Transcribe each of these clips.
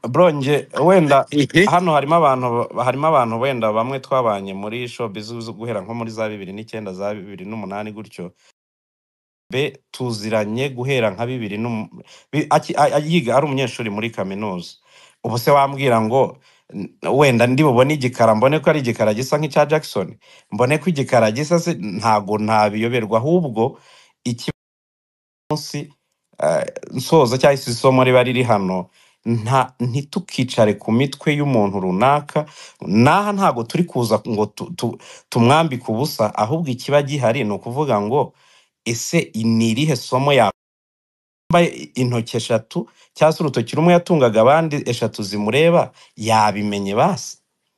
bronje wenda Ihe. harimo abantu wenda bamwe twabanye muri showbiz guhera nko muri za 2009 za 2008 gutyo be tuziranye guhera nka 2000 yiga ari umunyeshuri muri kaminuza. Ubu se wambwira ngo wenda ndi bubone igikara mbone ko ari igikara gisa nk'icya Jackson, mbone ko igikara gisa se ntago ntabiyoberwa, ahubwo iki munsi nsoza cyangwa se isomo riba riri hano ntitukicare ku mitwe y'umuntu runaka. Naha ntago turi kuza ngo tumwambike ubusa, ahubwo ikiba gihari ni ukuvuga ngo ese ni irihe somo yambaye intoki eshatu cyangwa se urutoki rumwe yatungaga abandi eshatu zimureba yabimenye basi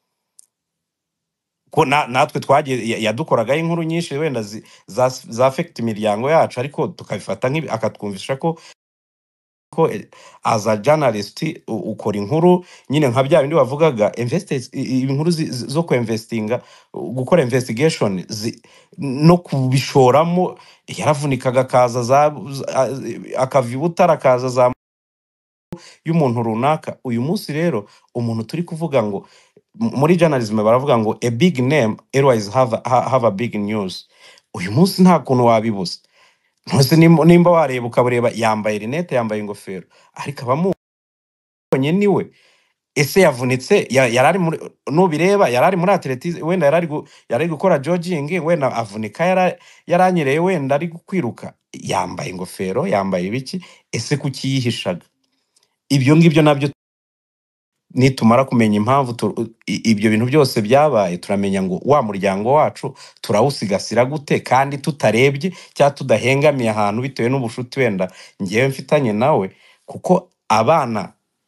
ko natwe twagiye yadukoragaho inkuru nyinshi wenda za affect imiryango yacu, ariko tukabifata akatwumvisha ko as a journalist ukora inkuru nyine nka bya bindi bavugaga inkuru zo investinga gukora investigation no kubishoramo. Yaravunikaga kaza akavibutara kaza za y'umuntu runaka. Uyu munsi rero umuntu turi kuvuga ngo muri journalism baravuga ngo a big name always have a big news. Uyu munsi nta kuntu wabibuza. Ntose nimba wareba ukabureba yambaye rinete yambaye ingofero ariko abamubonye niwe. Ese yavunitse yarari muri nubireba yarari muri athletics wenda yarari gukora jogging wenda avunika yaranyereye wenda ari kwiruka yambaye ingofero yambaye ibiki. Ese kukiyihishaga? Ibyo ngibyo nabyo nitumara kumenya impamvu ibyo bintu byose byabaye turamenya ngo wa muryango wacu turawusigasira gute kandi tutarebye cyangwa tudahengamiye ahantu bitewe n'ubushuti wenda ngewe mfitanye nawe. Kuko abana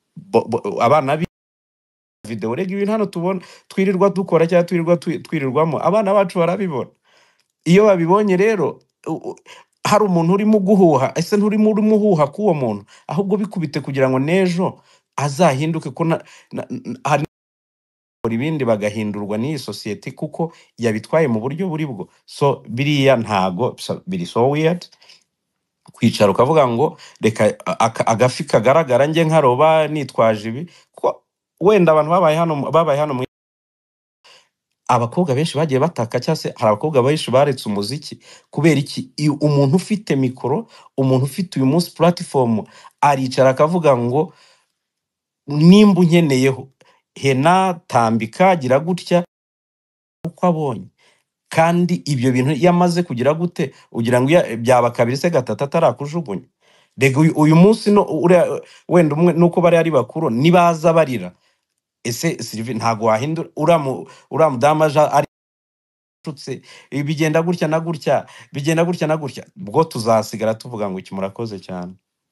video rega ibintu hano tubona twirirwa dukora cyangwa twirirwamo abana bacu barabibona. Iyo babibonye rero hari umuntu urimo guhuha, ese nturimo urumuhuha k'uwo muntu, ahubwo bikubite kugira ngo nejo azahinduke ko hari ibindi bagahindurwa n'iyi society kuko yabitwaye mu buryo buri bwo. So biriya ntago biri so weird kwicara ukavuga ngo reka agafi kagaragara nge nkaroba nitwaje ibi. Ko wenda abantu babaye hano abakobwa benshi bagiye bataka cyangwa se hari abakobwa benshi baretse umuziki kubera iki? Umuntu ufite mikoro, umuntu ufite uyu munsi platform aricara akavuga ngo nimba unkeneyeho hena tambika gira gutya uko abonye. Kandi ibyo bintu yamaze kugira gute ugira ngo byaba kabiri se gatatu atarakujugunya. Rega uyu munsi no wenda umwe nuko bari ari bakuru nibaza barira. Ese Sylvie ntago wahindura uramudamaja ari tutse bigenda gutya na gutya bigenda gutya na gutya, bwo tuzasigara tuvuga ngo iki murakoze cyane.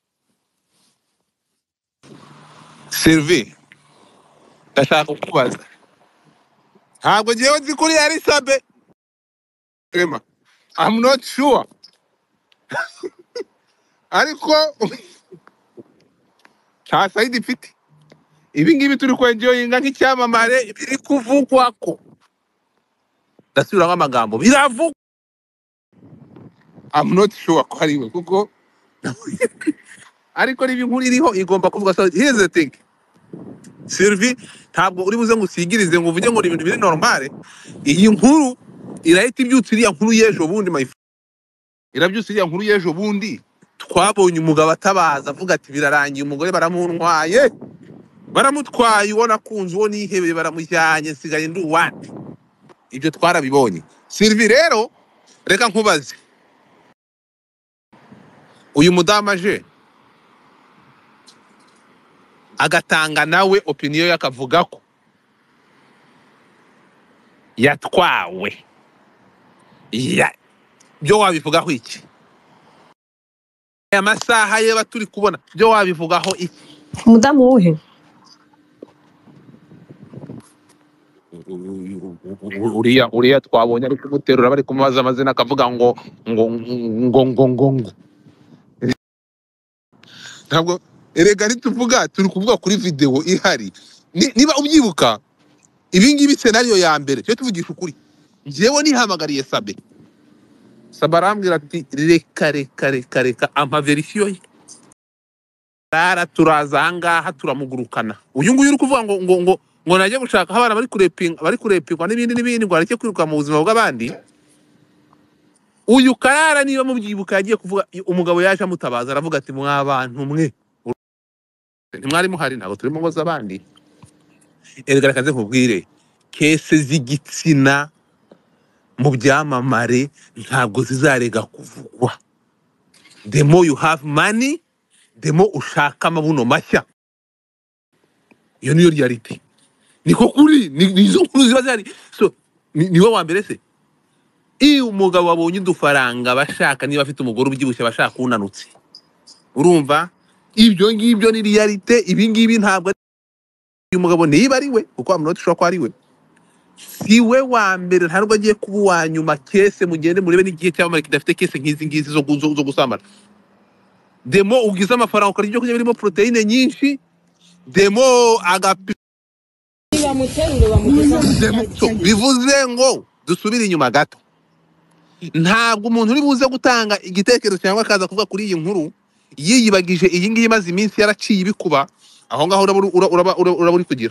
Sylvie ndashaka kukubaza, ntabwo ngewe nzi kuri ari sabe Emma, I'm not sure ariko nta side ifite ibi ngibi turi kwenjoyinga nk'icyamamare biri kuvugwa ko ndasubira nk'amagambo biravugwa. I'm not sure ko ari we kuko ariko niba inkuru iriho igomba kuvuga. So here's the thing, Sylvie ntabwo uri buze ngo usigirize ngo uvuge ngo ibintu biri normale. Iyi nkuru irahita ibyutsa iriya nkuru y'ejo bundi irabyutsa iriya nkuru y'ejo bundi twabonye umugabo atabaza avuga ati birarangiye umugore baramutwaye ubona kunze uwo nihebeye baramujyanye nsigaye ndi uwandi. Ibyo twarabibonye. Sylvie rero reka nkubaze, uyu mudamaje agatanga nawe opinion yakavuga ko yatwawe byo wabivugaho iki? Aya masaha ye baturi kubona byo wabivugaho iki? Umudamu wuhe? uriya twabonye ari kumuterura bari kumubaza amazina akavuga ngo ntabwo erega ntituvuga turi kuvuga kuri video ihari. Niba ubyibuka ibi ngibi scenario ya mbere cyo tuvugisha ukuri, njyewe nihamagariye Sabe arambwira ati reka ampa verisiyo ye Tara turaza ahangaha turamugurukana. Uyu nguyu uri kuvuga ngo najye gushaka abana bari kurepingwa n'ibindi ngo areke kwiruka mu buzima bw'abandi. Uyu Karara niba mubyibuka yagiye kuvuga umugabo yaje amutabaza aravuga ati mwabantu mwe ntimwari muhari ntabwo turi mu ngo z'abandi. Erega kaze nkubwire kese z'igitsina mu byamamare ntabwo zizarega kuvugwa. The more you have money, the more ushaka amabuno mashya. Iyo niyo reality. Niko kuri nizo nkuru ziba zihari. So niwe wa mbere se. Iyo umugabo wabonye udufaranga bashaka niba afite umugore ubyibushye bashaka unanutse. Urumva? Ibyo ngibyo ni reality, ibi ngibi ntabwo uyu mugabo niba ari we kuko I'm not sure ko ari we. Siwe wa mbere ntabwo agiye kuba uwa nyuma kese mugende murebe n'igihe cy'amare kidafite kese nk'izi ngizi zo gusambana. Demo ugize amafaranga ukarya ibyo kurya birimo proteine nyinshi, demo bivuze ngo dusubire inyuma gato. Ntabwo umuntu uri buze gutanga igitekerezo cyangwa akaza kuvuga kuri iyi nkuru yiyibagije iyi ngiyi maze iminsi yaraciye ibikuba aho ngaho uraba uri kugira.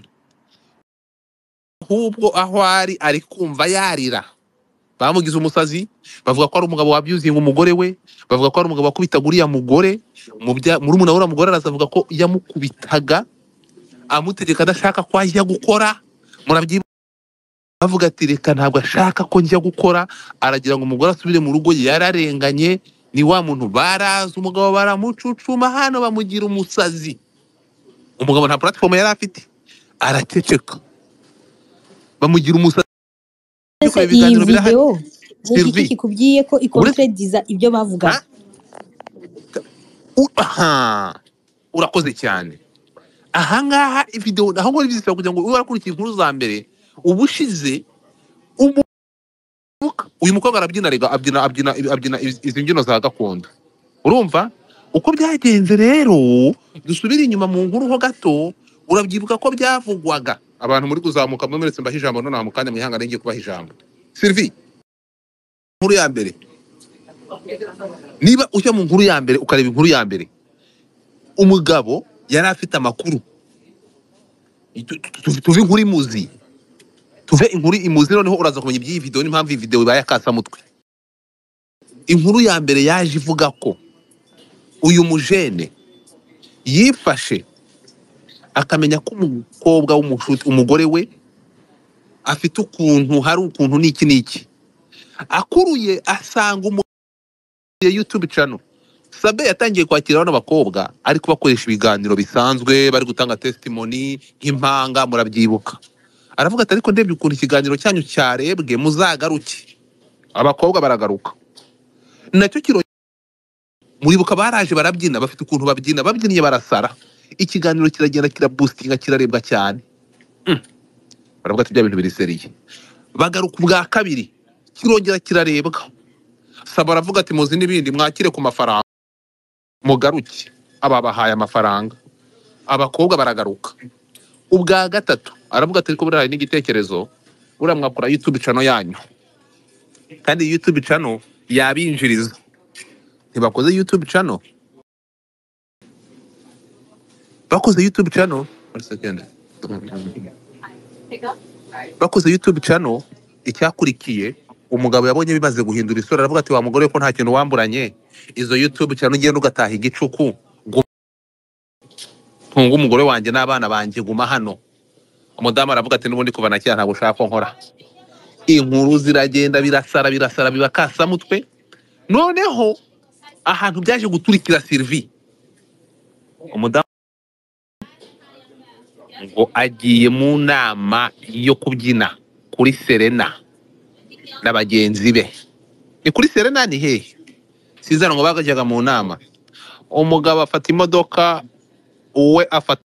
Ahubwo aho ari kumva yarira. Bamugize umusazi, bavuga ko ari umugabo wabyuzinga umugore we, bavuga ko ari umugabo wakubitaga uriya mugore, murumuna w'uriya mugore arazavuga ko yamukubitaga amutegeka adashaka ko ajya gukora. Murabyibuka bavuga ati reka ntabwo ashaka ko njya gukora, aragira ngo umugore asubire mu rugo yararenganye. Ni wa muntu baraza umugabo baramucucuma hano bamugira umusazi. Umugabo nta platform yari afite, araceceka bamugira umusazi. Iyi video iki kikubwiye ko ikontrediza ibyo bavuga. Urakoze cyane. Ahangaha video aho ngori bizisaba kugira ngo urakurikiye inkuru za mbere ubushize uyu mukobwa arabyina rega abyina izi mbyino za gakondo. Urumva uko byagenze rero dusubira inyuma mu nkuru ho gato urabyibuka ko byavugwaga. Abantu muri kuzamuka mwemeretse mbaho ijambo none namukanya mwihangane ngiye kubaha ijambo. Sylvie nkuru ya mbere niba ujya mu nkuru ya mbere ukareba inkuru ya mbere umugabo yari afite amakuru tuve inkuru imuzi tuve inkuru imuzi noneho uraza kumenya iby'iyi video n'impamvu iyi video ibaye akasa mutwe. Inkuru ya mbere yaje ivuga ko uyu mujene yifashe akamenya ko umukobwa w'umushuti umugore we afite ukuntu hari ukuntu n'iki akuruye asanga YouTube channel. Sabe yatangiye kwakira abana bakobwa ariko bakoresha ibiganiro bisanzwe bari gutanga testimony nk'impanga. Murabyibuka aravuga ati ariko ndebye ukuntu ikiganiro cyanyu cyarebwe muzagaruke. Abakobwa baragaruka nacyo kiro muribuka baraje barabyina bafite ukuntu babyinnye barasara. Ikiganiro kiragenda kiraboostinga kirarebwa cyane. Baravuga ati bya bintu biri seriye. Bagaruka ubwa kabiri kirongera kirarebwa. Saba aravuga ati muzi n'ibindi mwakire ku mafaranga mugaruke. Ababahaye amafaranga abakobwa baragaruka. Ubwa gatatu aravuga ati ko burahaye n'igitekerezo uramwakora YouTube channel yanyu kandi YouTube channel yabinjiriza. Ntibakoze YouTube channel bakoze YouTube channel bakoze YouTube channel. Icyakurikiye umugabo yabonye bimaze guhindura isura aravuga ati wa mugore ko nta kintu wamburanye izo YouTube channel ngende ugataha igicuku ntunga umugore wanjye n'abana banjye guma hano. Umudamu aravuga ati n'ubundi kuva nakiya ntabwo ushaka ko nkora. Inkuru ziragenda birasara bibakasa mutwe. Noneho ahantu byaje guturikira Sylvie umudamu ngo agiye mu nama yo kubyina kuri Serena n'abagenzi be. Ni kuri Serena ni hehe sizana ngo bagajyaga mu nama. Umugabo afata imodoka uwe afata.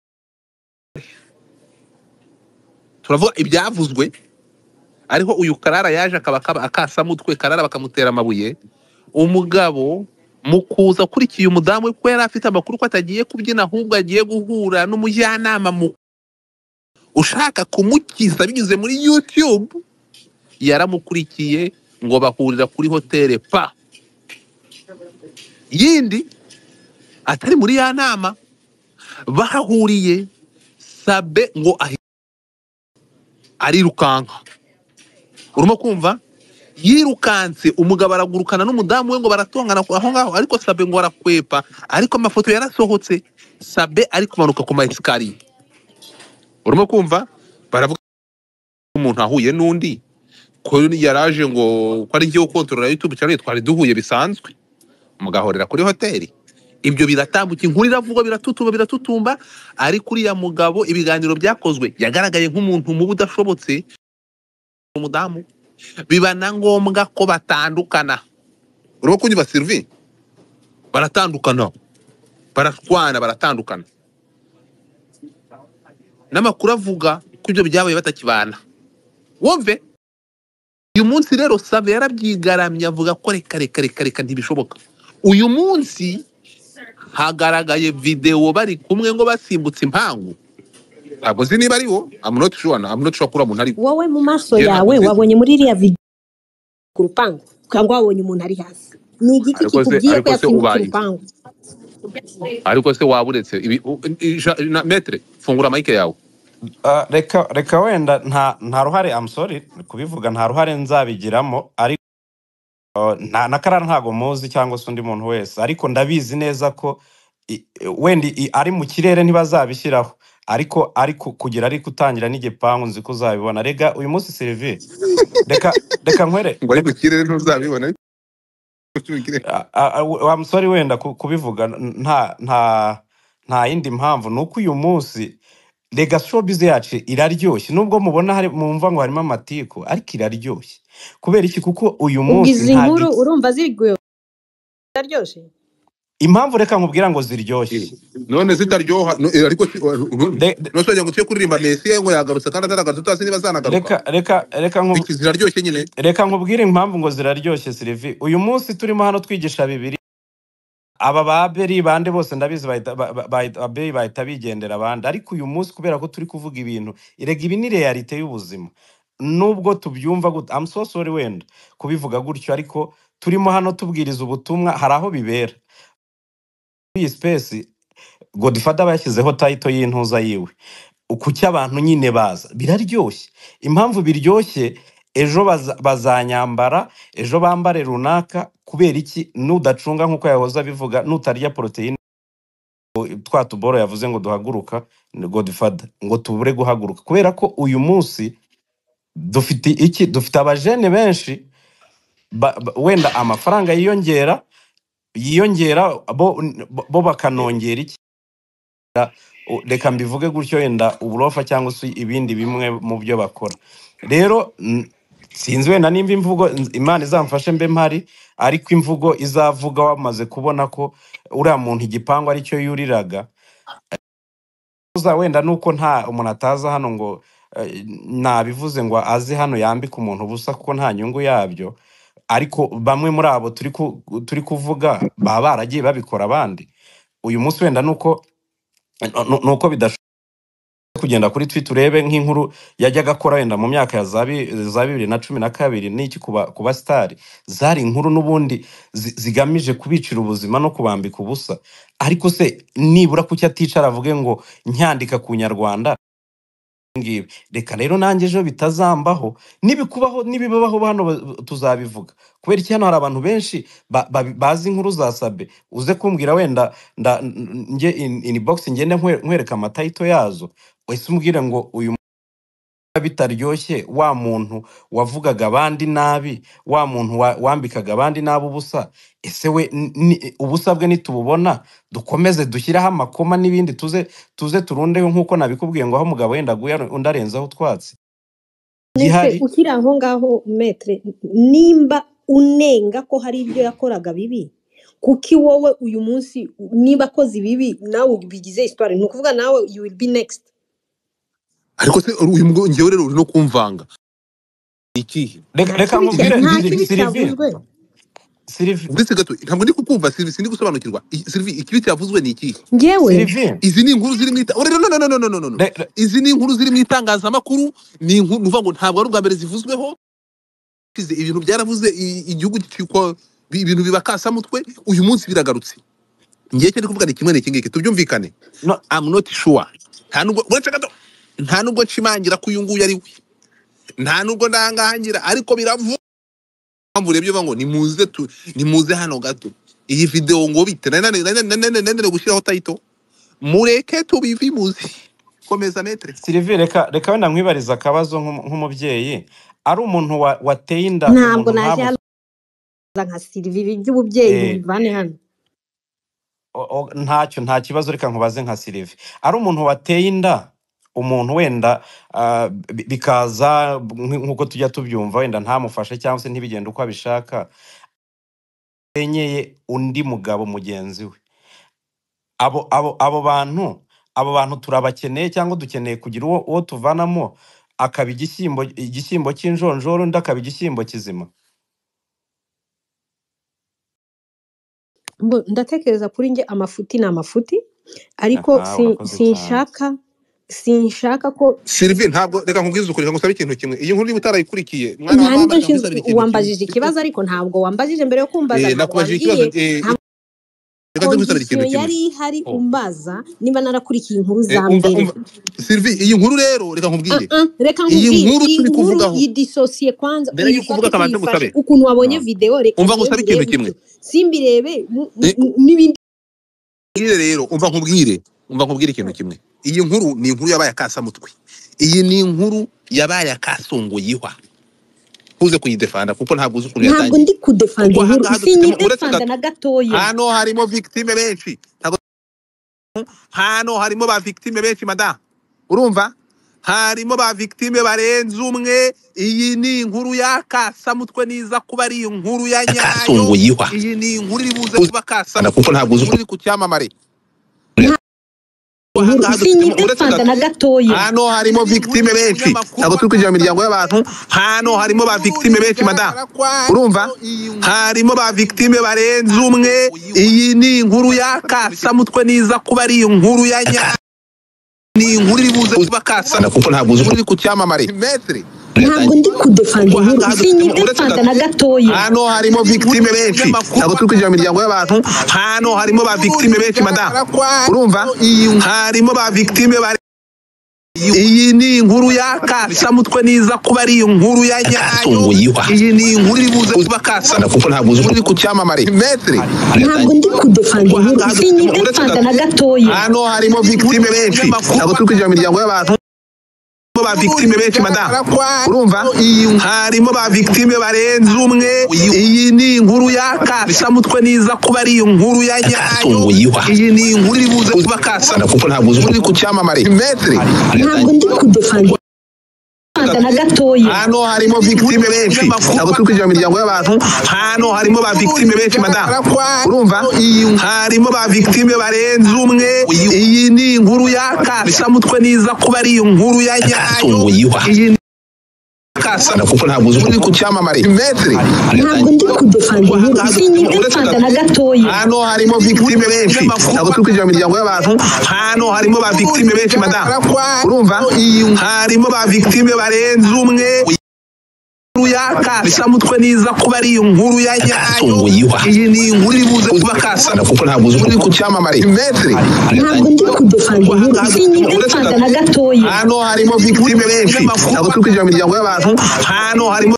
Turavuga ibyavuzwe ariho uyu Karara yaje akaba akasa mutwe. Karara bakamutera amabuye. Umugabo mukuza kurikiye umudamu ko yari afite amakuru ko atagiye kubyina ahubwo agiye guhura n'umujyanama ushaka kumukiza binyuze muri YouTube. Yaramukurikiye ngo bahurira kuri hoteli yindi atari muri ya nama. bahahuriye Sabe ngo arirukanka, urimo kumva, yirukanse umugabo aragurukana n'umudamu we ngo baratongana aho ngaho, ariko Sabe ngo arakwepa, ariko amafoto yarasohotse Sabe ari kumanuka ku ma esikariye, urimo kumva, baravuga umuntu ahuye n'undi ko yaraje ngo ko ari njyewe ukontorora YouTube channel, twari duhuye bisanzwe mugahorera kuri hoteli. Ibyo biratambuka, inkuru iravuga, biratutumba, ari kuri ya mugabo ibiganiro byakozwe yagaragaye nk'umuntu mu budashobotse umudamu, biba na ngombwa ko batandukana. Urimo kunyuba Sylvie, baratandukana, barashwana, baratandukana. N'amakuru avuga ko ibyo byabaye batakibana. Wumve, uyu munsi rero Sabe yarabyigaramye avuga ko reka ntibishoboka. Uyu munsi hagaragaye video bari kumwe ngo basimbutse impangu, ntabwo zi niba ari wo, I'm not sure kuri umuntu ari wowe mu maso yawe wabonye muri iriya video ku rupangu cyangwa wabonye umuntu ari hasi? Ni igiki kikubwiye ko yasimbutse urupangu? Ariko se waburetse metre fungura mic yawe. reka wenda nta ruhare, I'm sorry kubivuga, nta ruhare nzabigiramo, ariko na karara ntago muzi cyangwa se undi muntu wese, ariko ndabizi neza ko wenda ari mu kirere ntibazabishyiraho, ariko kugira ari gutangira n'igipangu nzi ko uzabibona. Rega uyu munsi Sylvie, reka nkwere ngo ari mu kirere ntuzabibona. I'm sorry wenda kubivuga, nta yindi mpamvu, nuko uyu munsi rega showbiz yacu iraryoshye, nubwo mubona hari mumva ngo harimo amatiku, ariko iraryoshye. Kubera iki? Kuko uyu munsi nkuru urumva ziryoshye. Impamvu reka nkubwira ngo ziryoshye, none zitaryoha, ariko nosojya ngo tuye kuririmba Messi ngo yagarutse kandi ataragarutse, tutasi niba zanagaruka. Reka ziraryoshye nyine. Reka nkubwire impamvu ngo ziraryoshye Sylvie. Uyu munsi turimo hano twigisha Bibiliya, aba baberi bande bose ndabizi bahita bigendera abandi, ariko uyu munsi kubera ko turi kuvuga ibintu, irega ibi ni realite y'ubuzima, nubwo tubyumva gute, I'm so sorry wenda kubivuga gutyo, ariko turimo hano tubwiriza ubutumwa, hari aho bibera. Iyi space Godfather bashyizeho title y'intuza yiwe, kuki abantu nyine baza, biraryoshye. Impamvu biryoshye, ejo bazanyambara, ejo bambare runaka. Kubera iki? Nudacunga nkuko yahoza bivuga, nutarya proteine, twa tuboro yavuze ngo duhaguruka Godfather ngo tubure guhaguruka. Kubera ko uyu munsi dufite abajene benshi, wenda amafaranga yiyongera bo bakanongera iki, reka mbivuge gutyo, wenda uburofa cyangwa se ibindi bimwe mu byo bakora. Rero sinzi wenda nimba imvugo Imana izamfashe mbe mpari, ariko imvugo izavuga wamaze kubona ko uriya muntu igipangu ari cyo yuriraga, wenda nuko nta umuntu ataza hano ngo nabivuze ngo azi hano yambika umuntu ubusa, kuko nta nyungu yabyo, ariko bamwe muri abo turi kuvuga baba baragiye babikora abandi. Uyu munsi wenda nuko bidashoboka kugenda kuri Twitter urebe nk'inkuru yajyaga akora wenda mu myaka ya za 2012 n'iki kuba star, zari inkuru n'ubundi zigamije kubicira ubuzima no kubambika ubusa. Ariko se nibura kuki aticara avuge ngo nyandika ku Nyarwanda ngibi? Reka rero nanjye ejo bitazambaho, nibikubaho nibibaho hano tuzabivuga. Kubera iki hano hari abantu benshi bazi inkuru za Sabe, uze kumbwira wenda nge inbox ngende nkwereka amataito yazo, wese umbwire ngo uyu bitaryoshye, wa muntu wavugaga abandi nabi, wa muntu wambikaga abandi nabi ubusa, ese we ubusa bwe nitububona dukomeze dushyiraho amakoma n'ibindi tuze turundeho nkuko nabikubwiye ngo aho mugabo wenda guya undarenzaho utwatsi gihari. Ukiri aho ngaho metre, nimba unenga ko hari ibyo yakoraga bibi, kuki wowe uyu munsi niba koze bibi nawe bigize histoire, nukuvuga nawe you will be next? Ariko se uyu mugabo ngewe rero uri no kumvanga iki? Reka nkubwire Sylvie, ndetse gato ntabwo ndi kukumva Sylvie, sindi gusobanukirwa. Sylvie, ikibi cyavuzwe ni iki? Ngewe izi ni inkuru ziri mwita no, izi ni inkuru ziri mwitangazamakuru, ni inkuru nuvuga ngo ntabwo ari ubwa mbere zivuzweho. Ibintu byaravuze igihugu cyiko ibintu bibakasa mutwe, uyu munsi biragarutse. ngiye cyo kuvuga ni kimwe n'iki ngiki tubyumvikane. no I'm not sure. Nta nubwo nshimangira ko uyu nguyu ari we, nta nubwo ndangahangira, ariko biravuga urebye ngo nimuze hano gato iyi video ngo bite nane gushyiraho title mureke tubivimuzi. Komeza metre Sylvie, reka wenda nkwibariza akabazo nk'umubyeyi. Ari umuntu wateye inda ntabwo naje hano nka Sylvie by'ububyeyi bivane hano. nta kibazo, reka nkubaze nka Sylvie. Ari umuntu wateye inda umuntu wenda bikaza nkuko tujya tubyumva, wenda ntamufashe cyangwa se ntibigenda uko abishaka, enyeye undi mugabo mugenzi we. Abo bantu turabakeneye cyangwa dukeneye kugira uwo tuvanamo akaba igishyimbo cy'injonjoro, undi akaba igishyimbo kizima? Ndatekereza kuri nge amafuti ni amafuti, ariko sinshaka ko Sylvie, ntabwo reka nkubwize ukuri, ngusaba ikintu kimwe. Iyi nkuru niba utarayikurikiye wambajije ikibazo, ariko ntabwo wambajije mbere yo kumbaza. Nakubajije ikibazo yari ihari umbaza niba narakurikiye inkuru za mbere. Sylvie, iyi nkuru rero reka nkubwire, iyi nkuru turi kuvugaho yidissocier kwanza mbere yuko uvuga kabanza ngusabe ukuntu wabonye video. Reka umva ngusabe ikintu kimwe, simbirebe n'ibindi rero. Umva nkubwire ikintu kimwe. Iyi nkuru ni inkuru yabaye akasamutwe, iyi ni inkuru yabaye akasongoyihwa. Uze kuyidefanda kuko ntabwo uzi ukuntu yatangiye. Ntabwo ndi kudefanda inkuru, sinyidefanda na gatoya. Hano harimo victime benshi, hano harimo ba victime benshi madam, urumva? Harimo ba victime barenze umwe. Iyi ni inkuru y'akasamutwe niza kuba ari inkuru ya nyayo. Iyi ni inkuru iri buze kuba akasamutwe kuko ntabwo uzi ukuntu ku cyamamare. Hano harimo victime benshi, ntabwo turi kujya mu miryango y'abantu. Hano harimo ba victime benshi madam, urumva? Harimo ba victime barenze umwe. Iyi ni inkuru y'akasamutwe niza kuba ari inkuru ya nyayo. Ni inkuru iri buze kuba akasamutwe kuko ntabwo uzi ukuntu ku cyamamare. Ntabwo ndi kudefanda inkuru, sinyidefanda na gatoya. Hano harimo victime benshi, ntabwo turi kujya mu miryango y'abantu. Hano harimo ba victime benshi madam, urumva? Harimo ba victime iyi ni inkuru y'akasamutwe niza kuba ari inkuru ya nyayo. Iyi ni inkuru iri buze kuba akasamutwe kuko ntabwo uzi ukuntu ku cyamamare. Ntabwo ndi kudefanda inkuru, sinyidefanda na gatoya. Hano harimo victime benshi, ntabwo turi kujya mu miryango y'abantu. Ba victime benshi madam, urumva? Harimo ba victime barenze umwe. Iyi ni inkuru y'akasamutwe niza kuba ari inkuru ya nyayo. Iyi ni inkuru iri buze kuba akasamutwe kuko ntabwo uzi ukuntu ku cyamamare. Ntabwo ndi kudefanda na gatoya. Hano harimo victime benshi, ntabwo turi kujya mu miryango y'abantu. Hano harimo ba victime benshi madam, urumva? Harimo ba victime barenze umwe. Iyi ni inkuru y'akasamutwe niza kuba ari inkuru ya nyayo. Iyi ni akasamutwe kuko ntabwo uzi ukuntu ku cyamamare. Ntabwo ndi kudefanda inkuru, sinyidefanda na gatoya. Hano harimo victime benshi, ntabwo turi kujya mu miryango y'abantu. Hano harimo ba victime benshi madam, urumva? Harimo ba victime barenze umwe. Y'akasamutwe niza kuba ari inkuru ya nyayo. Iyi ni inkuru iri buze kuba akasamutwe kuko ntabwo uzi ukuntu ku cyamamare. Ntabwo ndi kudefanda inkuru, sinyidefanda na gatoya. Hano harimo victime benshi, ntabwo turi kujya mu miryango y'abantu. Hano harimo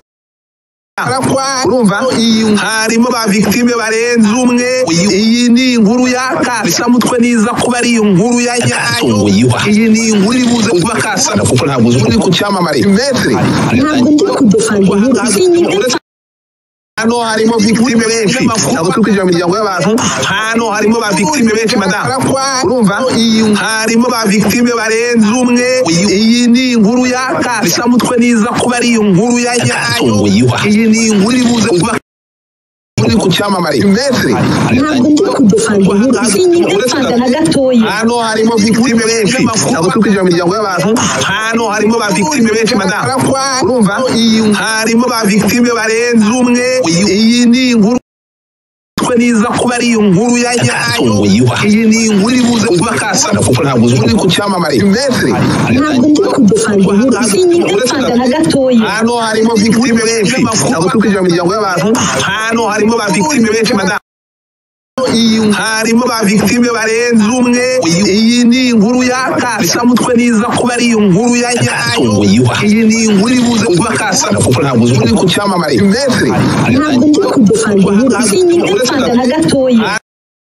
urumva? Harimo ba victime barenze umwe. Iyi ni inkuru y'akasamutwe niza kuba ari inkuru ya nyayo. Iyi ni inkuru iri buze kuba akasamutwe kuko ntabwo uzi ukuntu ku cyamamare. Ntabwo ndi kudefanda inkuru, sinyidefanda. Hano harimo victime benshi, ntabwo turi kujya mu miryango y'abantu. Hano harimo ba victime benshi madam, urumva? Harimo ba victime barenze umwe. Iyi ni inkuru y'akasamutwe niza kuba ari inkuru ya nyayo. Iyi ni inkuru iri buze kuba ku cyamamare. Ntabwo ndi kudefanda inkuru, sinyidefanda na gatoya. Hano harimo victime benshi, ntabwo turi kujya mu miryango y'abantu. Hano harimo ba victime benshi madam, urumva? Harimo ba victime barenze umwe. Iyi ni inkuru niza kuba ari inkuru ya nyayo. Iyi ni inkuru iri buze kuba akasamutwe kuko ntabwo uzi ukuntu ku cyamamare. Ntabwo ndi kudefanda inkuru, sinyidefanda na gatoya. Hano harimo victime benshi, ntabwo turi kujya mu miryango y'abantu. Hano harimo ba victime benshi madam, harimo ba victime barenze umwe iyi ni inkuru yakasa mutwe niza kuba ari inkuru ya nyayo iyi ni inkuru ibuze kuba kasana kuko ntabwo uri ku cyamamare Messi ntabwo ndi kudefanda inkuru sinyifanda na gatoya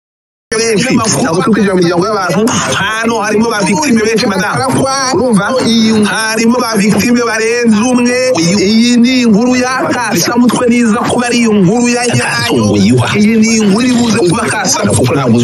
ntabwo tukijya mu miryango y'abantu hano harimo ba victime benshi madamu urumva harimo ba victime barenze umwe iyi ni inkuru yakasa mutwe niza kuba ari inkuru ya nyayo iyi ni inkuru ibuze kuba kasana kuko ntabwo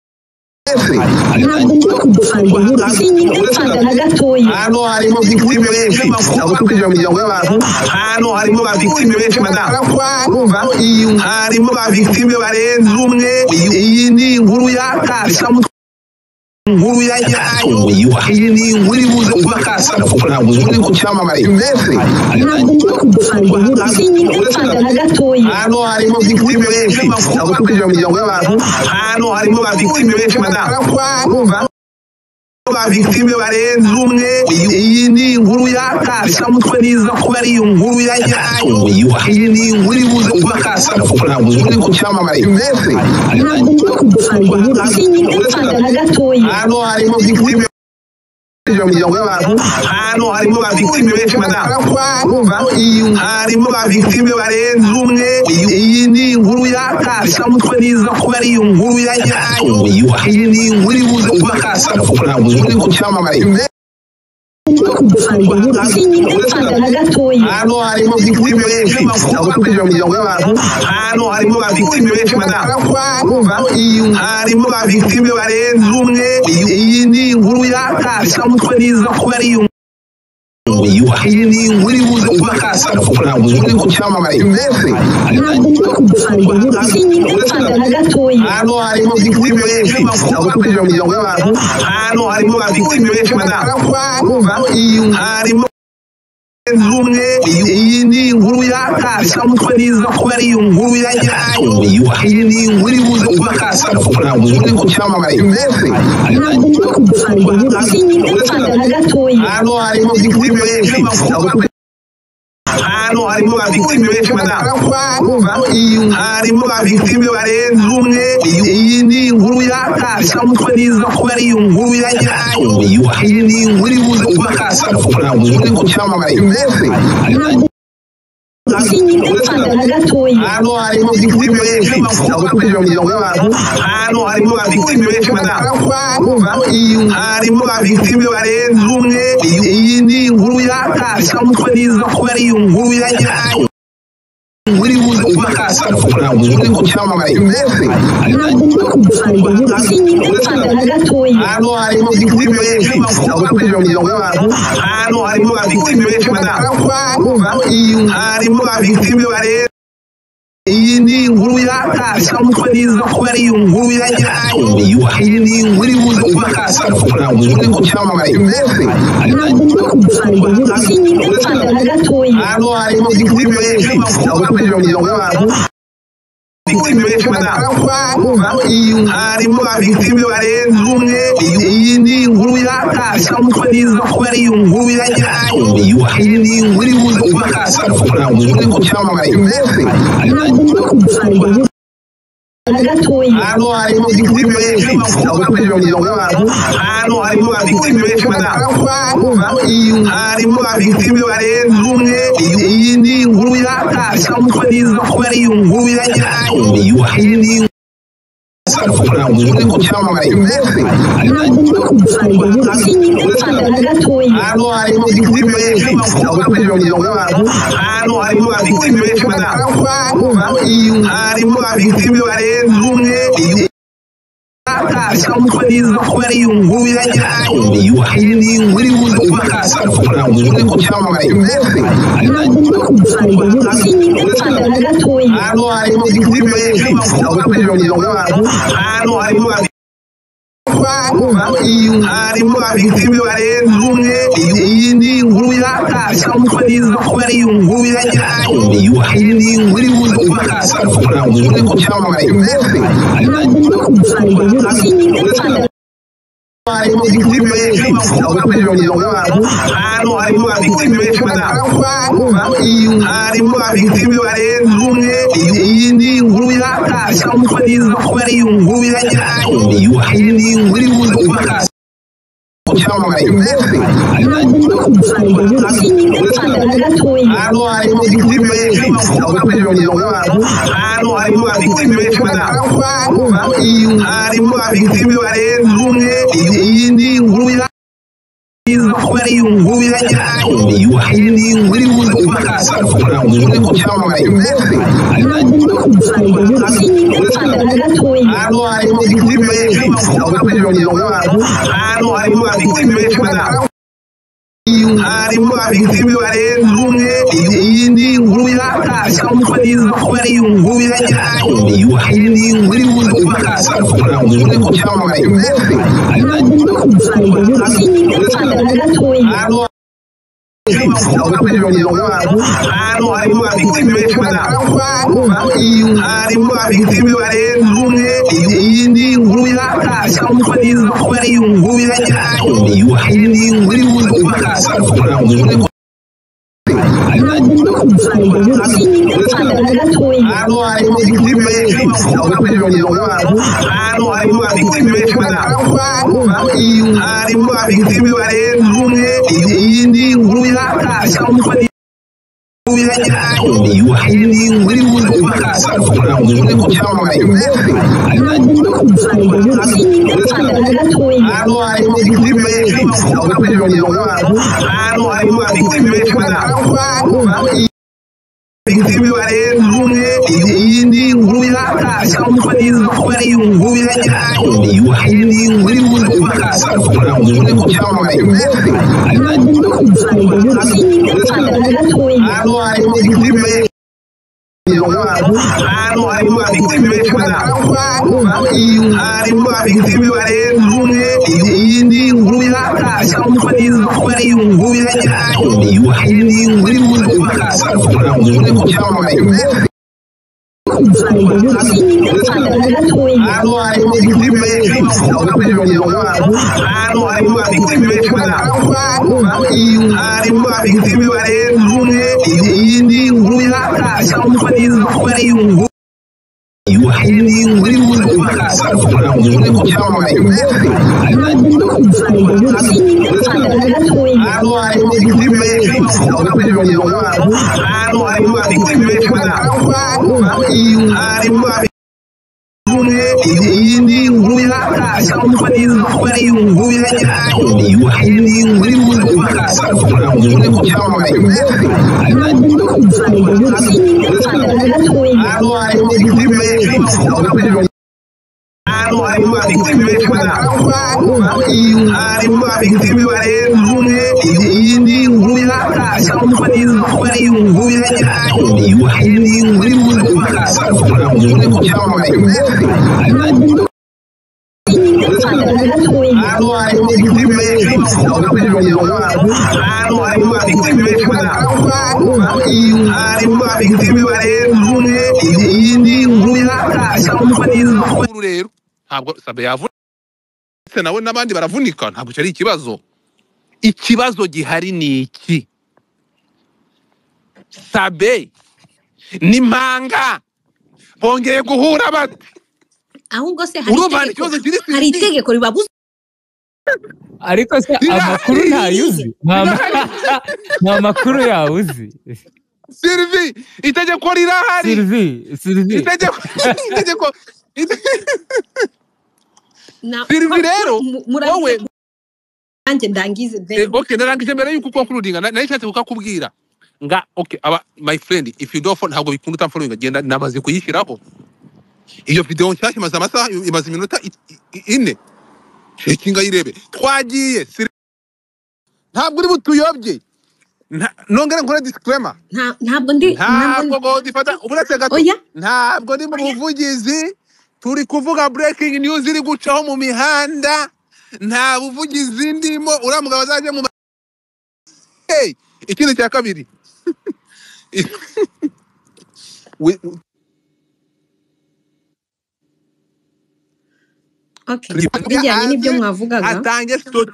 ntabwo ndi kudefanda inkuru sinyifanda na gatoya hano harimo victime benshi ntabwo tukijya mu miryango y'abantu hano harimo ba victime benshi madamu urumva harimo ba victime barenze umwe iyi ni inkuru yakasa mutwe inkuru ya nyayo iyi ni inkuru ibuze kuba kasana kuko ntabwo uri ku cyamamare Messi ntabwo ndi kudefanda inkuru sinyifanda na gatoya hano harimo victime benshi ntabwo tukijya mu miryango y'abantu hano harimo ba victime benshi madamu urumva ba victime barenze umwe iyi ni inkuru yakasa mutwe niza kuba ari inkuru ya nyayo iyi ni inkuru ibuze kuba kasana kuko ntabwo uri ku cyamamare Messi ntabwo ndi kudefanda inkuru sinyifanda na gatoya hano harimo victime mu miryango y'abantu hano harimo ba victime benshi madamu urumva harimo ba victime barenze umwe iyi ni inkuru yakasa mutwe niza kuba ari inkuru ya nyayo iyi ni inkuru ibuze kuba kasana kuko ntabwo uri ku cyamamare kudefanda inkuru sinyifanda na gatoya hano harimo victime benshi ntabwo tukijya mu miryango y'abantu hano harimo ba victime benshi madamu urumva harimo ba victime barenze umwe iyi ni inkuru yakasa mutwe niza kuba ari iyi ni inkuru ibuze kuba kasana kuko ntabwo uri ku cyamamare Messi ntabwo ndi kudefanda inkuru sinyifanda na gatoya hano harimo victime benshi ntabwo tukijya mu miryango y'abantu hano harimo ba victime benshi madamu urumva harimo umwe iyi ni inkuru yakasa mutwe niza kuba ari inkuru ya nyayo iyi ni inkuru ibuze kuba kasana kuko ntabwo uri ku cyamamare Messi ntabwo ndi kudefanda inkuru sinyifanda na gatoya hano harimo victime benshi hano harimo ba victime benshi madamu urumva harimo ba victime barenze umwe iyi ni inkuru yakasa mutwe niza kuba ari inkuru ya nyayo iyi ni inkuru ibuze kuba kasana kuko ntabwo uri ku cyamamare Messi sinyifanda na gatoya hano harimo victime benshi ntabwo tukijya mu miryango y'abantu hano harimo ba victime benshi madamu urumva harimo ba victime barenze umwe iyi ni inkuru yakasa mutwe niza kuba ari inkuru ya nyayo inkuru ibuze kuba kasana kuko ntabwo uri ku cyamamare Messi ntabwo ndi kudefanda inkuru sinyifanda na gatoya hano harimo victime benshi ntabwo tukijya mu miryango y'abantu hano harimo ba victime benshi madamu urumva harimo ba victime barenze iyi ni inkuru yakasa mutwe niza kuba ari inkuru ya nyayo iyi ni inkuru ibuze kuba kasana kuko ntabwo uri ku cyamamare Messi ntabwo ndi kudefanda inkuru sinyifanda na gatoya hano harimo victime benshi ntabwo tukijya mu miryango y'abantu victime benshi madamu urumva harimo ba victime barenze umwe iyi ni inkuru yakasa mutwe niza kuba ari inkuru ya nyayo iyi ni inkuru ibuze kuba kasana kuko ntabwo uri ku cyamamare Messi ntabwo ndi kudefanda inkuru na gatoya hano harimo victime benshi ntabwo tukijya mu miryango y'abantu hano harimo ba victime benshi madamu urumva harimo ba victime barenze umwe iyi ni inkuru yakasa mutwe niza kuba ari inkuru ya nyayo iyi ni kuko ntabwo uri ku cyamamare Messi ntabwo ndi kudefanda inkuru sinyifanda na gatoya hano harimo victime benshi ntabwo tukijya mu miryango y'abantu hano harimo ba victime benshi madamu urumva harimo ba victime barenze umwe yakasa mutwe niza kuba ari inkuru ya nyayo iyi ni inkuru ibuze kuba kasana kuko ntabwo uri ku cyamamare Messi ntabwo ndi kudefanda inkuru sinyifanda na gatoya hano harimo victime benshi ntabwo tukijya mu miryango y'abantu hano harimo ba harimo ba victime barenze umwe iyi ni inkuru yakasa mutwe niza kuba ari inkuru ya nyayo iyi ni inkuru ibuze kuba kasana kuko ntabwo uri ku cyamamare Messi ntabwo ndi kudefanda inkuru sinyifanda harimo victime benshi bavuga ko ibyo abantu hano harimo abictime benshi harimo abictime barenze umwe iyi ni inkuru yakasha nk'uko nizo kuba ari inkuru yagerayo iyi ni inkuru iri buze kubakasha cyamamaye hano harimo victime benshi bavuga ko ibyo abantu hano harimo abictime benshi harimo abictime barenze umwe iyi ni inkuru kuba ari inkuru yagerayo iyi ni inkuru iri buze kubakasha cyamamaye hano harimo victime benshi bavuga ko ibyo abantu hano harimo abictime benshi harimo abictime barenze umwe iyi ni inkuru yakasha nk'uko nizo kuba ari inkuru yagerayo iyi ni inkuru iri buze kubakasha cyamamaye hano harimo abictime benshi harimo abictime barenze umwe iyi ni inkuru yakasha nk'uko nizo kuba ari inkuru yagerayo iyi ni inkuru iri buze kubakasha hano harimo victime benshi bavuga ko ibyo abantu hano harimo abictime benshi harimo abictime barenze umwe iyi ni inkuru yakasha nk'uko nizo yagerayo iyi ni inkuru iri buze kubakasha cyamamaye hano harimo victime benshi bavuga ko ibyo abantu hano harimo abictime benshi victime barenze umwe iyi ni inkuru yakasha nk'uko nizo kuba ari inkuru yagerayo iyi ni inkuru iri buze kubakasha cyamamaye hano harimo victime benshi hano harimo abictime benshi harimo abictime barenze umwe iyi ni inkuru yakasha nk'uko nizo kuba ari inkuru yagerayo iyi ni inkuru iri buze kubakasha cyamamaye hano harimo victime benshi bavuga ko ibyo abantu hano harimo abictime benshi harimo abictime barenze umwe iyi ni inkuru yakasha nk'uko nizo kuba ari inkuru iyi ni inkuru iri buze kubakasha cyamamaye hano harimo victime benshi bavuga ko ibyo abantu hano harimo abictime benshi harimo umwe iyi ni inkuru yakasha nk'uko nizo kuba ari inkuru yagerayo iyi ni inkuru iri buze kubakasha cyamamaye hano harimo victime benshi bavuga ko ibyo hano harimo abictime benshi harimo abictime barenze umwe iyi ni inkuru yakasha nk'uko nizo kuba ari inkuru yagerayo iyi ni inkuru iri buze kubakasha cyamamaye hano harimo victime benshi bavuga ko ibyo abantu hano harimo abictime benshi harimo abictime barenze umwe iyi ni inkuru yakasha nk'uko nizo rero ntabwo sabe yavunitse nawe n'abandi baravunika ntabwo cyari ikibazo. Ikibazo gihari ni iki? Sabe n'impanga bongeye guhura bate? Ahubwo se hari itegeko ribabuza, ariko se amakuru ntayuzi, nta makuru yawuzi. Sylvie, itegeko rirahari. Sylvie itegeko Sylvie rero wowe nanjye ndangize okay, narangije mbere yuko concluding nari nshatse kukakubwira nga okay my friend, if you don't follow ntabwo bikunda utamfollowing agenda namaze kuyishyiraho iyo video nshyashya imaze amasaha imaze iminota 4 shekinga yirebe twagiye ntabwo uri butuyobye nongera nkora disclaimer ntabwo go difata uburetse gato ntabwo ndi mu buvugizi turi kuvuga breaking news iri gucaho mu mihanda nta buvugizi ndimo uramuga bazaje mu ikindi cya kabiri okay bijyanye n'ibyo mwavugaga atange story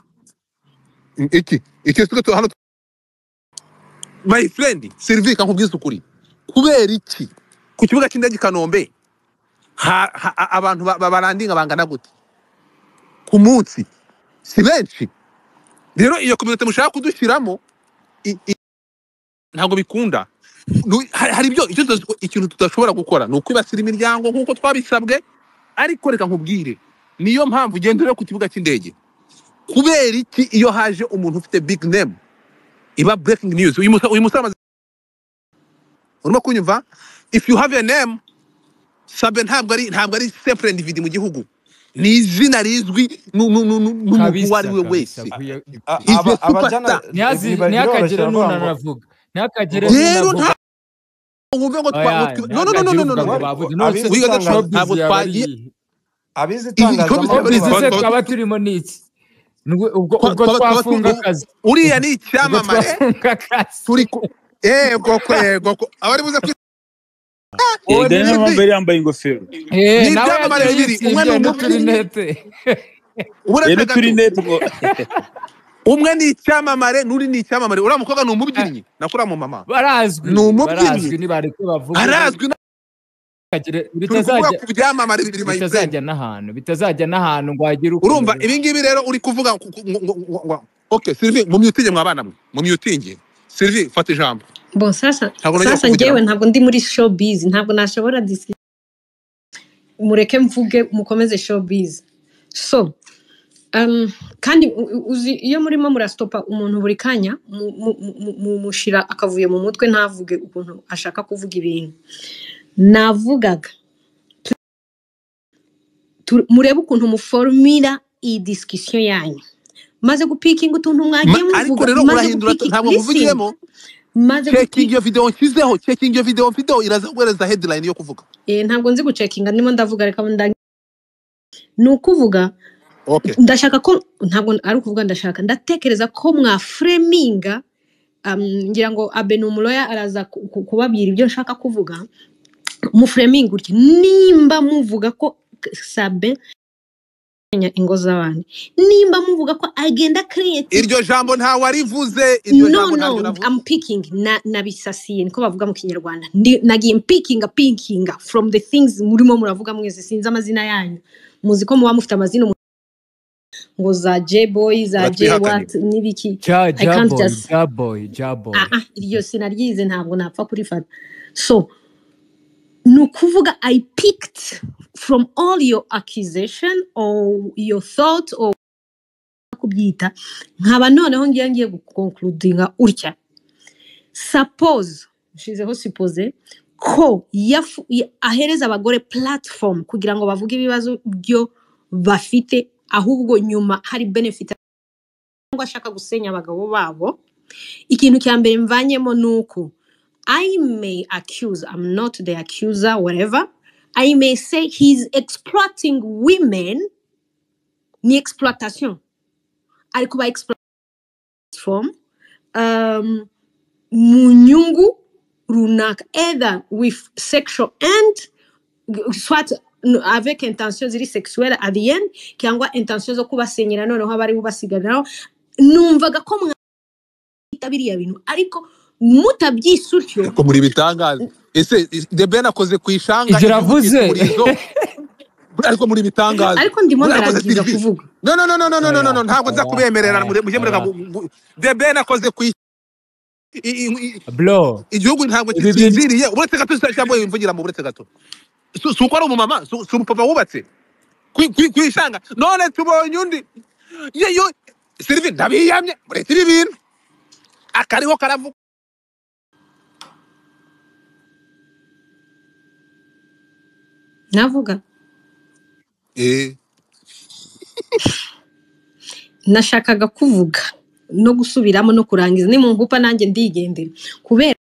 iki story hano my friend Sylvie kankubwiza ukuri kubera iki ku kibuga cy'indege Kanombe abantu barandinga bangana gute ku munsi si benshi rero iyo community mushaka kudushyiramo ntabwo bikunda hari ibyo ikintu tudashobora gukora ni ukwibasira imiryango nk'uko twabisabwe ariko reka nkubwire niyo mpamvu ugendera ku kibuga cy'indege kubera iki iyo haje umuntu ufite big name iba breaking news uyu musama urimo kunyumva if you have a name Sabe ntabwo ari separate individu mu gihugu ni izina rizwi n'umuntu wari we wese abajana ntihakagire n'umuntu aravuga ntihakagire rero n'umuntu wumve ngo ntabwo twagiye abizitangazamakuru twaba turimo n'iki ubwo twafunga akazi uriya ni icyamamare turi goko abari buze Daniel Mambere yambaye ingofero ni ibyamamare bibiri umwe ni umubyinnyi umwe ni icyamamare n'uri ni icyamamare uriya mukobwa ni umubyinnyi nakura mu mama barazwi ni umubyinnyi nibareke bavuga arazwi bitazajya n'ahantu ngo hagire uko urumva ibi ngibi rero uri kuvuga okay Sylvie mu myutinge mwabana mu myutinge Sylvie fata ijambo bon sasa ngewe ntabwo ndi muri showbiz ntabwo nashobora mureke mvuge mukomeze showbiz so kandi uzi iyo murimo murastopa umuntu buri kanya mushira akavuye mu mutwe ntavuge ukuntu ashaka kuvuga ibintu navugaga murebe ukuntu muformira iyi discussion yanyu maze gupikinga utuntu mwagiye muvuga ariko rero urahindura ntabwo muvugiyemo checking iyo video nshyizeho checking iyo video iraza guhereza headline yo kuvuga ntabwo nzi gucekinga ndimo ndavuga reka ni ukuvuga ndashaka ko ntabwo ari ukuvuga ndashaka ndatekereza ko mwa framinga ngira ngo Abe ni umuloya araza kubabwira ibyo nshaka kuvuga mu framing gutya nimba muvuga ko Sabe ingo z'abandi nimba muvuga ko agenda create iryo jambo nta warivuze iryo jambo ntabyo navuze I'm picking na bisasiye niko bavuga mu Kinyarwanda nagiye pinkinga from the things murimo muravuga mwese sinzi amazina yanyu muzi ko muba mufite amazina ngo za J-boy za J-what nibiki J-boy iryo sinaryize ntabwo napfa kurifata so nukuvuga I picked from all your accusation or your thought or kubyita nkaba noneho ngiye guconcludinga urya suppose nshizeho suppose ko ahereza abagore platform kugira ngo bavuge ibibazo byo bafite ahubwo nyuma hari benefit ngo ashaka gusenya abagabo babo ikintu cya mbere mvanyemo nuko I may accuse, I'm not the accuser, whatever. I may say he's exploiting women. Ni exploitation. Alikuba exploitation from munyungu runaka, either with sexual end, soit avec intention ziri sexuelle at the end, cyangwa intention zo kubasenyera noneho abari bubasigariraho. Numvaga ko mwitabiriye bintu ariko mutabyisutyo ko muri bitangaza ese The Ben akoze kwishanga iravuze ariko muri bitangaza ariko ndimo ndarangiza kuvuga no ntabwo nza kubemerera muje mureka The Ben akoze bro igihugu ntabwo kizinziriye uretse gato cyangwa imvugira mu uretse gato suko ari umumama su umupapa wubatse kwishanga none tubonye undi yo Sylvie ndabiyamye muretse ibintu akariho karavuga navuga nashakaga kuvuga no gusubiramo no kurangiza ni mu ngupa nanjye ndigendera kubera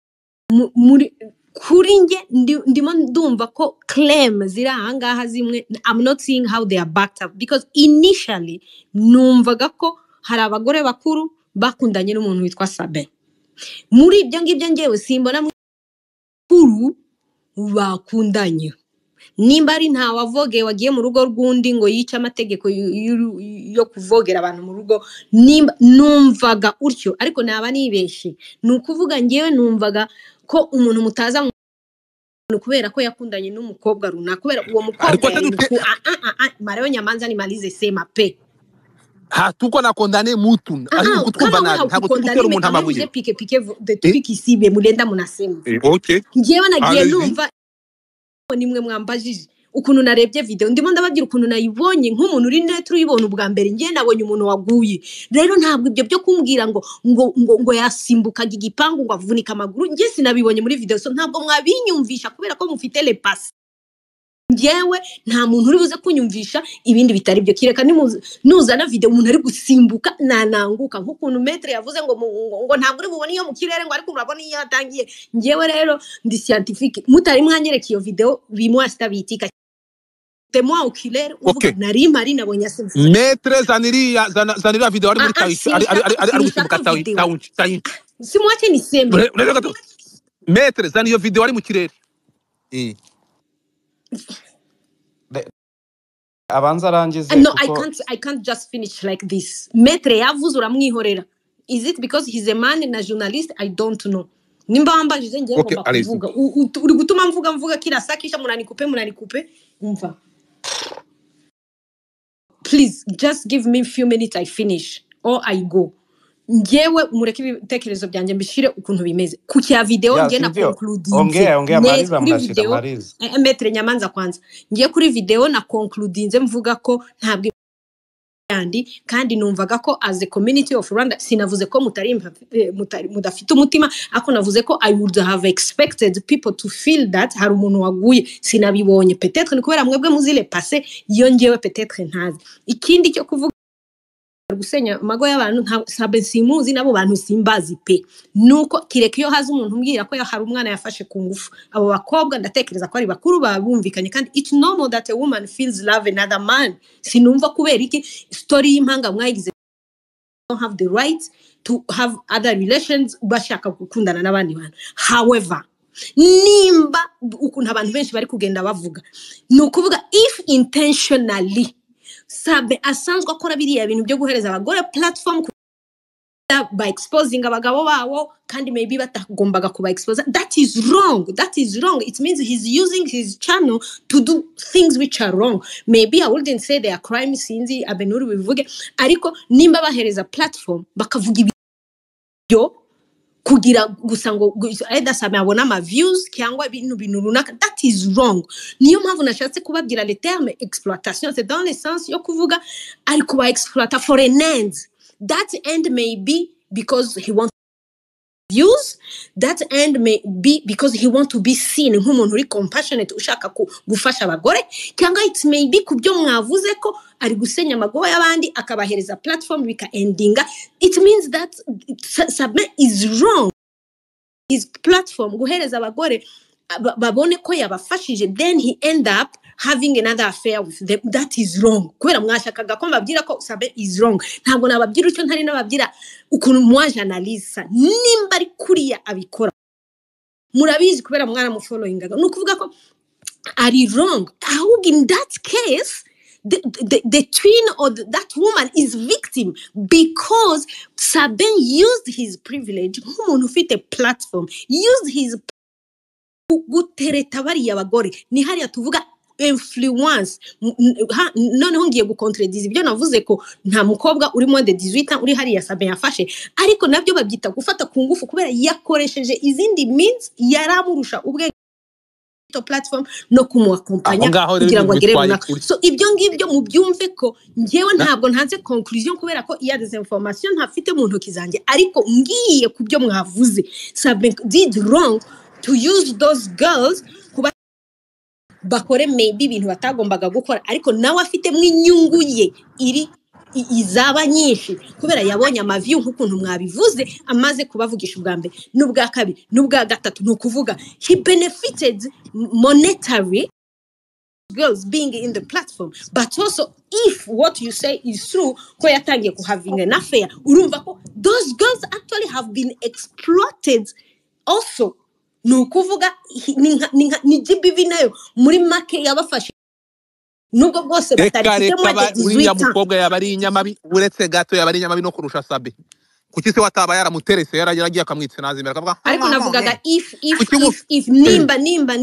kuri nge ndimo ndumva ko claim ziri ahangaha zimwe I'm not seeing how they are backed up because initially numvaga ko hari abagore bakuru bakundanye n'umuntu witwa Sabe muri ibyo ngibyo ngewe simbona kuru bakundanye nimba ari nta wavoge wagiye mu rugo rw'undi ngo yice amategeko yo kuvogera abantu mu rugo nimba numvaga utyo ariko naba nibeshe ni ukuvuga ngewe numvaga ko umuntu mutaza kubera ko yakundanye n'umukobwa runaka kubera uwo mukobwa Mario Nyamanza ni malize sema pe hatuko na kondane mutu ariko twumva nabi ntabwo tukutera umuntu amabuye pike de trucs ici be mulenda munasema okay ngewe nagiye numva nimwe mwambajije ukuntu narebye video ndimo ndababwira ukuntu nayibonye nk'umuntu uri net uyibona ubwa mbere ngiye nabonye umuntu waguye rero ntabwo ibyo byo kumbwira ngo yasimbukaga igipangu ngo avunika amaguru ngiye sinabibonye muri video so ntabwo mwabinyumvisha kubera ko mufite le pass ngewe nta muntu uri buze kunyumvisha ibindi bitari byo kireka nuzana video umuntu ari gusimbuka nananguka nk'ukuntu metre yavuze ngo ntabwo uri bubone iyo mu kirere ngo ariko urabona iyo yatangiye ngewe rero ndi scientifique mutari mwanyereka iyo video bimwa stabitika témoin oculaire uvuga nari mari nabonye asimbuka metre zanira video ari muri ari gusimbuka taunchi simwache niseme metre zanira video ari mu kirere abanza arangize no I can't just finish like this metre yavuze uramwihorera is it because he's a man and a journalist I don't know nimba wambajije ngiye ngomba kuvuga uri gutuma mvuga kirasakisha munanikupe umva please just give me a few minutes I finish or I go ngewe mureke ibitekerezo byanjye mbishire ukuntu bimeze ku cya video ngiye na conclude ongea Mariza metre Nyamanza kwanza ngiye kuri video na conclude mvuga ko ntabwo kandi numvaga ko as a community of Rwanda sinavuze ko mudafite umutima ako navuze ko I would have expected people to feel that hari umuntu waguye sinabibonye peut-être ni kubera mwebwe muzile passé iyo ngewe peut-être ntazi ikindi cyo kuvuga gusenya mago y'abantu sabe simuzi nabo bantu simbazi pe nuko kireka iyo haza umuntu umbwira ko hari umwana yafashe ku ngufu abo bakobwa ndatekereza ko ari bakuru babumvikanye kandi it's normal that a woman feels love another man sinumva kubera iki story y'impanga mwayigize don't have the right to have other relations bashaka gukundana n'abandi bantu however nimba ukuntu abantu benshi bari kugenda bavuga nukuvuga if intentionally sabe asanzwe akora biriya bintu byo guhereza abagore platform by exposing abagabo bawo kandi maybe batagombaga kuba expose that is wrong it means he's using his channel to do things which are wrong maybe I wouldn't say they are crime sinzi abenuru bivuge ariko nimba bahereza platform bakavuga ibyo kugira gusa ngo either sabe abona ama views cyangwa ibintu runaka that is wrong niyo mpamvu nashatse kubabwira le terme exploitation c'est dans le sens yo kuvuga ari kuba exploiter for an end that end may be because he wants views that end may be because he want to be seen nk'umuntu uri compassionate ushaka gufasha abagore cyangwa it may be kubyo mwavuze ko ari gusenya amago y'abandi akabahereza platform bika endinga it means that Sabe is wrong his platform guhereza abagore babone ko yabafashije then he end up having another affair with them that is wrong kubera mwashakaga ko mbabwira ko Sabe is wrong ntabwo nababwira icyo ntari nababwira ukuntu mwaje analyse nimba ari kuriya abikora murabizi kubera mwana mu followingaga nukuvuga ko ari wrong ahubwo in that case the twin or that woman is victim because Sabe used his privilege nk'umuntu ufite platform used his gutereta bariya abagore ni hariya tuvuga influence noneho ngiye gukontrediza ibyo navuze ko nta mukobwa uri moins de 18 ans uri hariya Sabe yafashe ariko nabyo babyita gufata ku ngufu kubera yakoresheje izindi means yaramurusha ubwe platform no kumuakompanya kugira ngo agere runaka so ibyo ngibyo mu byumve ko ngewe ntabwo ntanze conclusion kubera ko iya des informations ntafite mu ntoki zanjye ariko ngiye kubyo mwavuze Sabe did wrong to use those girls kuba bakore maybe ibintu batagombaga gukora ariko nawe afite mwinyungu ye iri izaba nyinshi kubera yabonye amaview nk'ukuntu mwabivuze amaze kubavugisha ubwa mbere n'ubwa kabiri n'ubwa gatatu no kuvuga he benefited monetary girls being in the platform but also if what you say is true ko yatangiye ku having an affair urumva ko those girls actually have been exploited also nukuvuga ni GBV nayo muri make yabafashe nubwo bwose batarifite mu 18 uriya mukobwa yaba ari inyamabi uretse gato yaba ari inyamabi no kurusha Sabe kuki se wataba yaramuterese yaragiye akamwitse nazimera akavuga ariko navugaga if nimba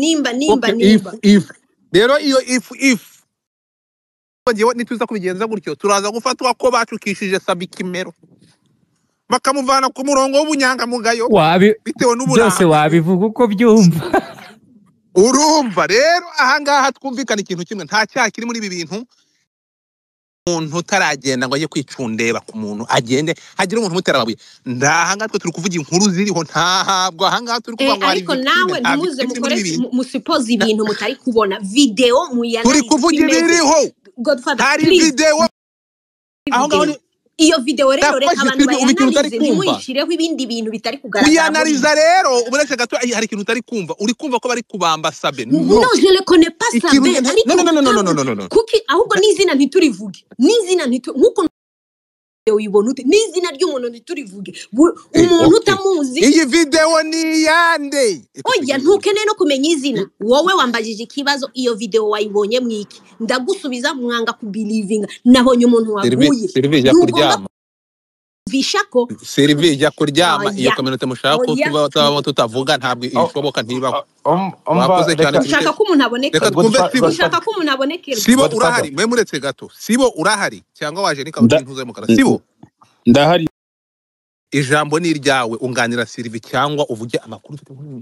rero iyo if bagiye nituza kubigenza gutyo turaza gufatwa ko bacukishije Sabe Kimero bakamuvana ku murongo w'ubunyangamugayo bitewe n'uburanga byose wabivuga uko byumva urumva rero ahangaha twumvikana ikintu kimwe nta cyaha kiri muri ibi bintu umuntu utaragenda ngo ajye kwicundeba ku muntu agende hagira umuntu umutera ababuye ndahangaha twe turi kuvuga inkuru ziriho ntabwo ahangaha turi kuvuga ngo hari ariko nawe ntimuze mukore musipoze ibintu mutari kubona video muyanayize turi kuvuga ibiriho hari video aho ngaho iyo video rero reka abantu bayanalize nimuyishireho ibindi bintu bitari kugaragara uyanaliza rero uburetse gato hari ikintu utari kumva uri kumva ko bari kubamba Sabe no je le connais pas Sabe no kuki ahubwo n'izina ntiturivuge n'izina nkuko uyibona ute n'izina ry'umuntu ntiturivuge umuntu utamuzi iyi video ni yande oya ntukene no kumenya izina wowe wambajije ikibazo iyo video wayibonye mwiki ndagusubiza mwanga kubelivinga nabonye umuntu waguye Serivije kuryama vishako serivije kuryama iyo community mushaka ko tuba tutavuga ntabwo ishoboka ntibaho wakoze cyane ushaka ko umuntu abonekera ushaka ko umuntu abonekera Sibo urahari mwe muretse gato Sibo urahari cyangwa waje ni kabuti ntuze mukara Sibo ndahari ijambo ni ryawe unganira Sylvie cyangwa uvuge amakuru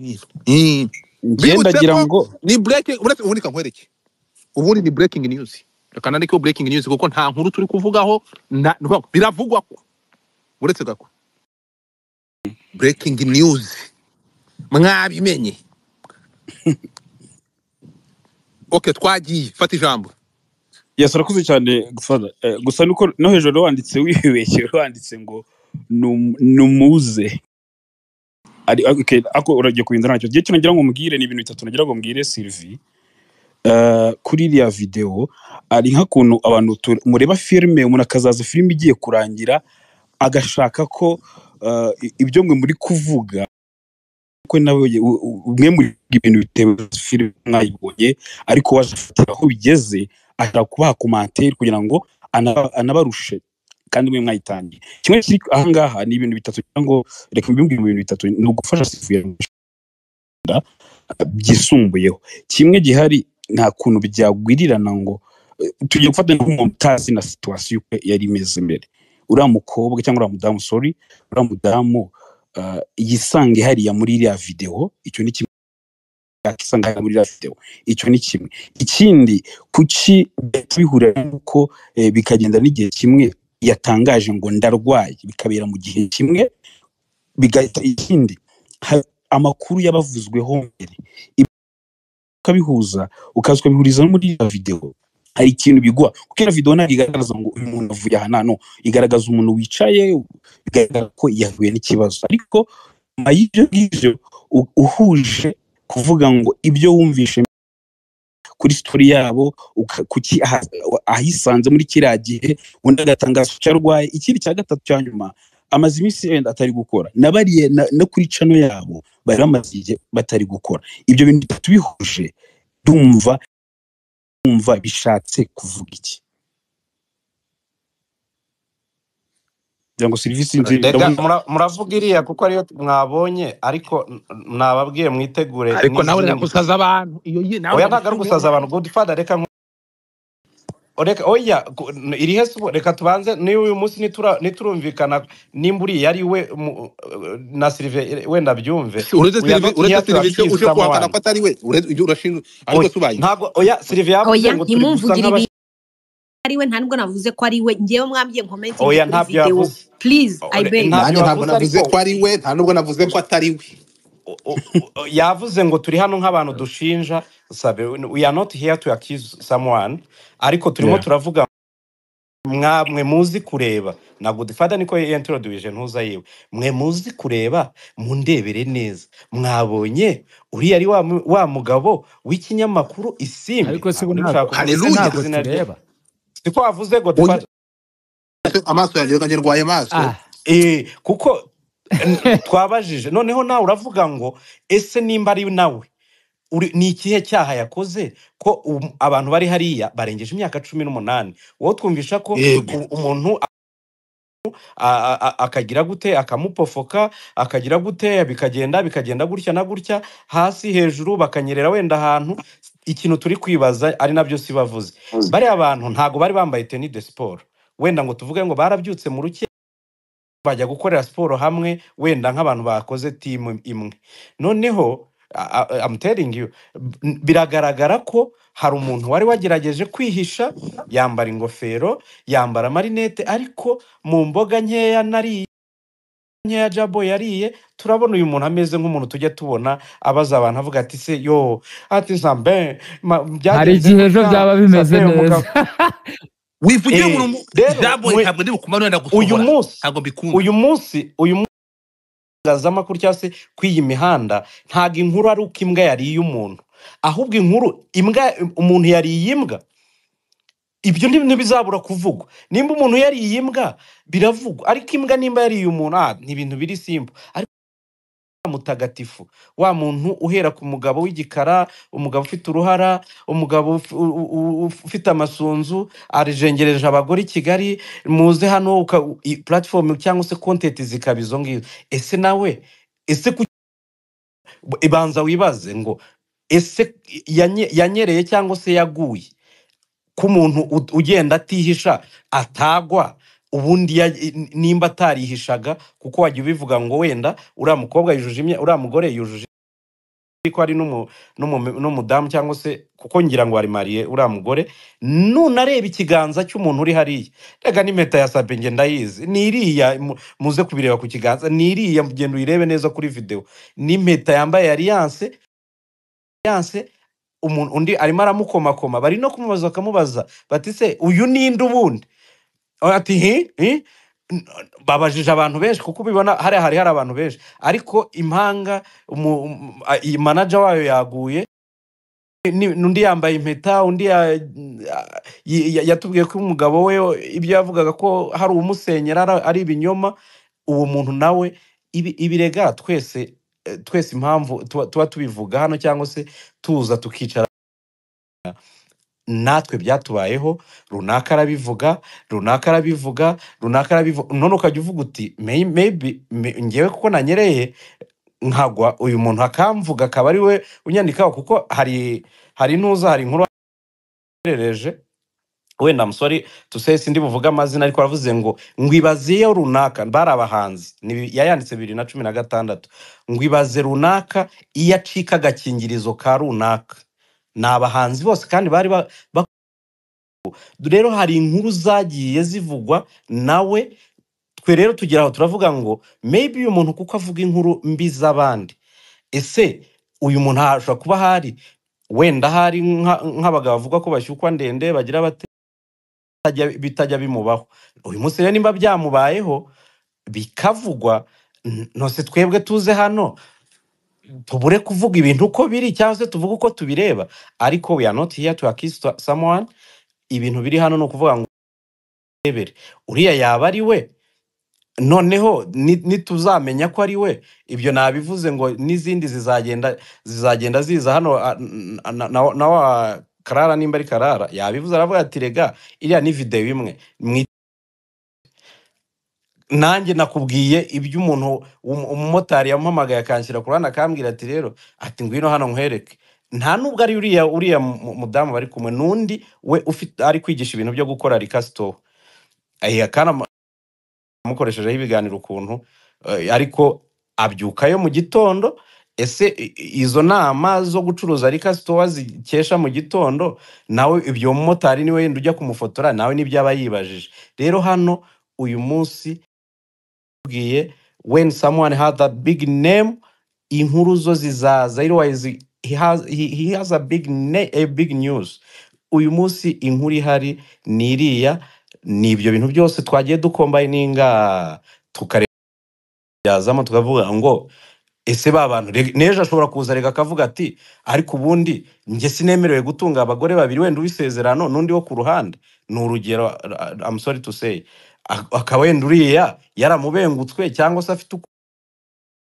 ndagira ngo ni breaking uretse ubundi kankwereke ubundi ni breaking news kana niko breaking news kuko nta nkuru turi kuvugaho biravugwa ko uretse gako breaking news mwabimenye okay twagiye fata ijambo yasarakuze cyane gusa nuko no hejuru wanditse wibeshye wanditse ngo numuze ari okay ako uragiye kurinda nacyo gihe cyo nagira ngo mbwire ni ibintu bitatu nagira ngo mbwire Sylvie kuri iriya video ari nkakuntu abantu mureba filme umuntu akazaza filme igiye kurangira agashaka ko ibyo mwe muri kuvuga ko nawe umwe muri ibintu bitewe filme mwayibonye ariko wazafatira aho bigeze ashaka kubaha commentaire kugira ngo anabarushe kandi mwe mwayitangiye kimwe kiri ahangaha ni ibintu bitatu ngo reka mbimbwire ibintu bitatu ni ugufasha Sylvie byisumbuyeho kimwe gihari nta kuntu byagwirirana ngo tugiye gufata nk'umuntu utazi na situation yari imeze mbere uriya mukobwa cyangwa uriya mudamu uriya mudamu yisange hariya muri iriya video icyo ni kimwe yakisanga muri iriya video icyo ni kimwe ikindi kuki bihurira nuko bikagenda n'igihe kimwe yatangaje ngo ndarwaye bikabera mu gihe kimwe bigahita ikindi amakuru yabavuzweho mbere ukabihuza ukazwa bihuriza muri iriya video hari ikintu bigwa kuko iriya video ntabwo igaragaza ngo uyu muntu avuye aha nano igaragaza umuntu wicaye bigaragara ko yahuye n'ikibazo ariko y'ibyo ngibyo uhuje kuvuga ngo ibyo wumvishe kuri story yabo kuki ahisanze muri kiriya gihe undi agatangaza icyo arwaye ikindi cya gatatu cya nyuma amaze iminsi yenda atari gukora nabariye no kuri channel yabo bari bamaze igihe batari gukora ibyo bintu bitatu bihuje dumva bishatse kuvuga iki jango service muravuga iriya kuko ariyo mwabonye ariko nababwiye mwitegure ariko nawe reka gusaza abantu iyo nawe oya ntago ari gusaza abantu Godfather reka oya iri hese reka tubanze ni uyu munsi niturumvikana nimburi yari we na Sylvie wenda byumve uretse Sylvie uje kwakana ko atari we urashinzwe ariko tubaye ntago oya Sylvie yavuze ngo turi ari we ntabwo navuze ko ari we ngiye mwambye comment oya ntabyo yavuze please I beg ntabwo navuze ko ari we nta nubwo navuze ko atari we yavuze ngo turi hano nk'abantu dushinja Sabe we are not here to accuse someone ariko turimo turavuga mwe muzi kureba na Godfather niko introduction ntuza yewe mwe muzi kureba mundebere neza mwabonye uri ari wa mugabo w'ikinyamakuru Isimbi ariko se haleluya tureba siko avuze Godfather amaso yagiye kanje rwaye maso kuko twabajije noneho nawe uravuga ngo ese nimba ari nawe ni ikihe cyaha yakoze ko abantu bari hariya barengeje imyaka 18 wowe twumvisha ko umuntu akagira gute akamupofoka akagira gute bikagenda gutya na gutya hasi hejuru bakanyerera wenda ahantu ikintu turi kwibaza ari nabyo si bavuze bari abantu ntago bari bambaye tenue de sport wenda ngo tuvuge ngo barabyutse mu ruke bajya gukorera siporo hamwe wenda nk'abantu bakoze team imwe noneho I'm telling you biragaragara ko hari umuntu wari wagerageje kwihisha yambara ingofero yambara marinette ariko mu mboga nkeya nkeya Jabo yariye turabona uyu muntu ameze nk'umuntu tujya tubona abaza abantu avuga ati se yo ati sambe hari igihe ejo byaba bimeze neza wivugiye umuntu Jabo ntabwo ndi bukumana wenda gusohora ntabwo bikunda uyu munsi amakuru cyangwa se kw'iyi mihanda ntabwo inkuru ari uko imbwa yariye umuntu ahubwo inkuru imbwa umuntu yariye imbwa ibyo ntibizabura kuvugwa nimba umuntu yariye imbwa biravugwa ariko imbwa nimba yariye umuntu ni ibintu biri simple ariko mutagatifu wa muntu uhera ku mugabo w'igikara umugabo ufite uruhara umugabo ufite amasunzu arijengereje abagore i Kigali muze hano platform cyangwa se content zikabizo ngizo ese nawe ese ibanza wibaze ngo ese yanyereye cyangwa se yaguye ku muntu ugenda atihisha atagwa ubundi nimba atarihishaga kuko wajya ubivuga ngo wenda uriya mukobwa yujuje uriya mugore yujuje ko ari n'umudamu cyangwa se kuko ngira ngo ari mariye uriya mugore nunareba ikiganza cy'umuntu uri hariya rega n'impeta ya Sabe nge ndayizi ni iriya muze kubireba ku kiganza ni iriya mugenda uyirebe neza kuri video n'impeta yambaye alliance umuntu undi arimo aramukomakoma bari no kumubaza bakamubaza bati se uyu ninde ubundi ati babajije abantu benshi kuko ubibona hari abantu benshi ariko impanga manager wayo yaguye n'undi yambaye impeta undi yatubwiye ko umugabo we ibyo yavugaga ko hari umusenyera ari ibinyoma uwo muntu nawe ibirega twese impamvu tuba tubivuga hano cyangwa se tuza tukicara natwe byatubayeho runaka arabivuga none ukajya uvuga uti maybe ngewe kuko nanyereye nkagwa uyu muntu akamvuga akaba ari we unyandikaho kuko hari inkuru warereje wenda I'm sorry to say sindi buvuga amazina ariko aravuze ngo ngwibaziye runaka bari abahanzi yayanditse 2016 ngwibaze runaka iyo acika agakingirizo ka runaka n'abahanzi bose kandi bari rero hari inkuru zagiye zivugwa nawe twe rero tugeraho turavuga ngo maybe uyu muntu kuko avuga inkuru mbi z'abandi ese uyu muntu ashobora kuba hari wenda hari nk'abagabo bavuga ko bashyukwa ndende bagira bitajya bimubaho uyu munsi rero nimba byamubayeho bikavugwa nose twebwe tuze hano tubure kuvuga ibintu uko biri cyangwa se tuvuga uko tubireba ariko we are not here to accuse someone ibintu biri hano no kuvuga ngo ebere uriya yaba ari we noneho nituzamenya ko ari we ibyo nabivuze ngo n'izindi zizagenda ziza hano na wa Karara nimba ari Karara yabivuze aravuga ati rega iriya ni video imwe nanjye nakubwiye ibyo umuntu umumotari yamuhamagaye akanshyira ku ruhande akambwira ati rero ati ngwino hano nkwereke nta nubwo ari uriya mudamu bari kumwe n'undi we ufite ari kwigisha ibintu byo gukora rikasito akana mukoreshejeho ibiganiro ukuntu ariko abyukayo mu gitondo ese izo nama zo gucuruza rikasito zikesha mu gitondo nawe ibyo mumotari niwe yenda ujya kumufotora nawe n'ibyaba yibajije rero hano uyu munsi when someone has a big name inkuru zo zizaza otherwise he has a big news uyu munsi inkuru ihari niriya nibyo bintu byose twagiye dukombininga tukaryazamo tukavuga ngo ese babantu neje ashobora kuza rega akavuga ati ariko ubundi nge sinemerewe gutunga abagore babiri wenda ubisezerano n'undi wo ku ruhande ni urugero I'm sorry to say akaba wenda uriya yaramubengutswe cyangwa se afite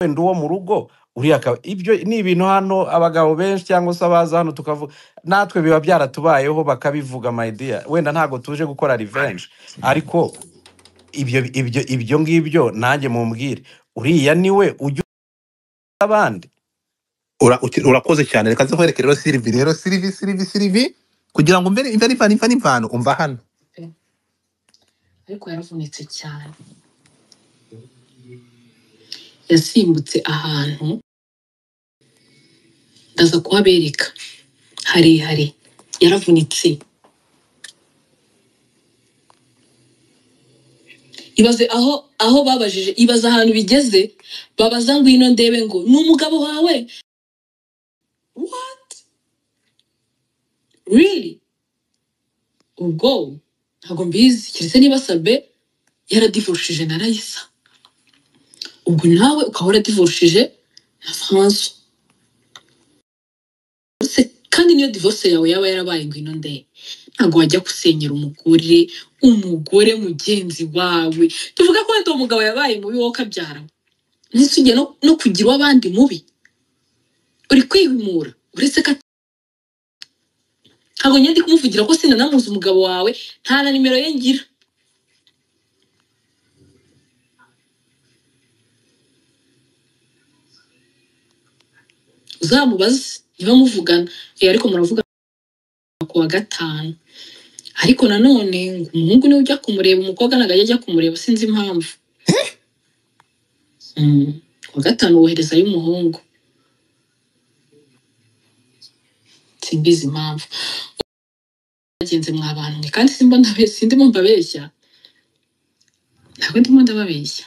wenda uwo mu rugo uriya ibyo ni ibintu hano abagabo benshi cyangwa se abaza hano tukavuga natwe biba byaratubayeho bakabivuga my dear wenda ntago tuje gukora revenge ariko ibyo ngibyo nanjye mumbwire uriya niwe ujya abandi urakoze cyane reka nze nkwereke rero Sylvie kugira ngo mbere imvano umva hano ariko yaravunitse cyane yasimbutse ahantu ndaza kuhabereka hari yaravunitse ibaze aho babajije ibaze ahantu bigeze babaza ngwino ndebe ngo ni umugabo wawe what really ubwo ntabwo mbizi keretse niba Sabe yaradivorishije na Raisa ubwo nawe ukaba waradivorishije na François kandi niyo divorce yawe yaba yarabaye ngwino ndebe ntabwo wajya gusenyera umugore mugenzi wawe tuvuga ko wenda umugabo yabaye mubi wowe ukabyara nese ujye no kugira abandi mubi uri kwihumura uretse ko ntabwo nyine ndi kumuvugira ko sinanamuzi umugabo wawe nta na nimero ye ngira uzamubaze niba muvugana ariko muravuga ku wa gatanu ariko nanone ngo umuhungu niwe ujya kumureba umukobwa ntabwo ajya kumureba sinzi impamvu ku wa gatanu woherezayo umuhungu simbizi impamvu bagenze mwa bantu kandi sindimo mbabeshya ntabwo ndimo ndababeshya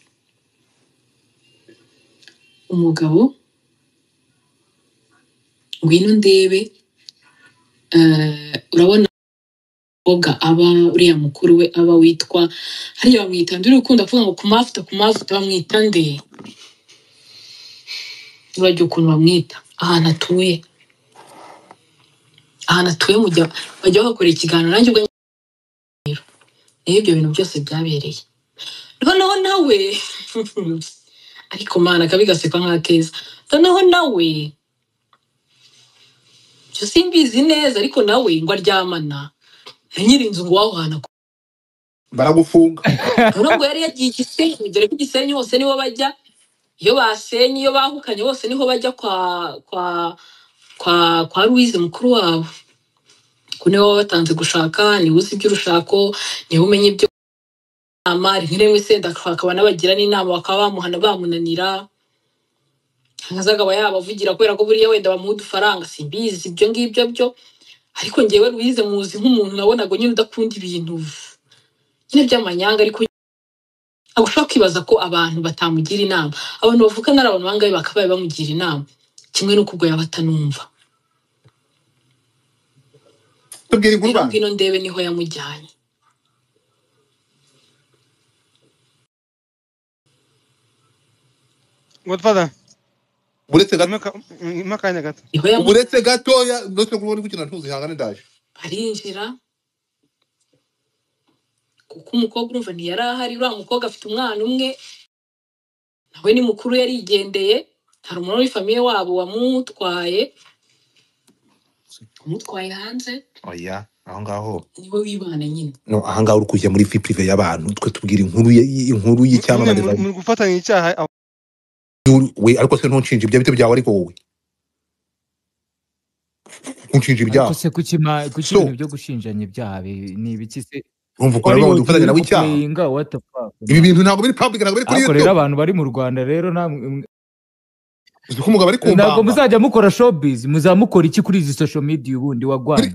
umugabo ngwino ndebe urabona umukobwa aba uriya mukuru we aba witwa hariya bamwita ndi ukunda kuvuga ngo ku mavuta bamwita nde urajya ukuntu bamwita ahantu atuye bajya bakora ikiganiro nanjye ubwo ibyo bintu byose byabereye noneho nawe ariko mana akabi gasekwa nk'akeza noneho nawe cyo simbizi neza ariko nawe ngo aryamana na nyirinzu ngo wahwana baragufunga ngo yari yagiye Gisenyi dore ko Gisenyi hose niho bajya iyo basenye iyo bahukanye bose niho bajya kwa Louise mukuru wabo kune baba batanze gushaka ni uzi by'urushako ni umenye ibyo amari nkiremwe senda akabana bagira n'inama bakaba bamuhana bamunanira nkazagaba yabavugira kubera ko buriya wenda bamuha udufaranga simbizi ibyo ngibyo byo ariko ngewe Louise muzi nk'umuntu nabonaga nyine udakunda ibintu nyine by'amanyanga ariko agushaka kwibaza ko abantu batamugira inama abantu bavuga n'ari abantu bangaye bakabaye bamugira inama kimwe no kubwo yabatanumva tubwira inkuru bana ngino ndebe niho yamujyanye Godfather buretse makanya gato buretse gatoya ndose kubona gukina ntuzi hangane ndaje arinjira kuko umukobwa urumva ntiyari ahari uriya mukobwa afite umwana umwe nawe ni mukuru yarigendeye hari umuntu w'ifamiye wabo wamutwaye hanze oya aho ngaho niwe wibana nyine no aha ngaho uri kujya muri vie prive y'abantu twe tubwira inkuru y'icyamamare muri gufatanya icyaha we ariko se ntunshinje ibyo bito byawe ariko wowe unshinje ibyaha se kuki ibintu byo gushinjanya ibyaha ni ibiki se umva ko nawe ufatanya nawe icyaha ibi bintu ntabwo biri public ntabwo biri kuri YouTube rero abantu bari mu Rwanda rero uzi ko umugabo ari kumbamba ntabwo muzajya mukora showbiz muzamukora iki kuri izi social media ubundi wagwana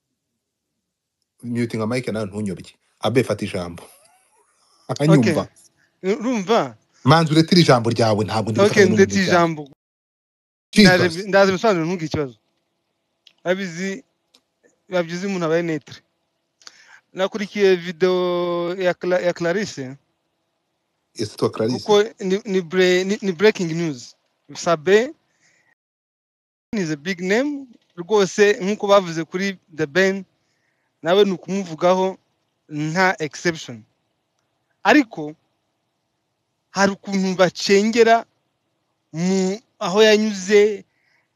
muting mic nawe ntunyobye abe fata ijambo akanyumva urumva manzi uretira ijambo ryawe ntabwo ndetse ijambo ndaze musanzwe ntugi ikibazo abizi babyize umuntu abaye netre nakurikiye video ya Clarisse Esther Clarisse kuko ni breaking news Sabe is a big name rwose nkuko bavuze kuri The Ben nawe nukumuvugaho nta exception ariko hari ukuntu bacengera aho yanyuze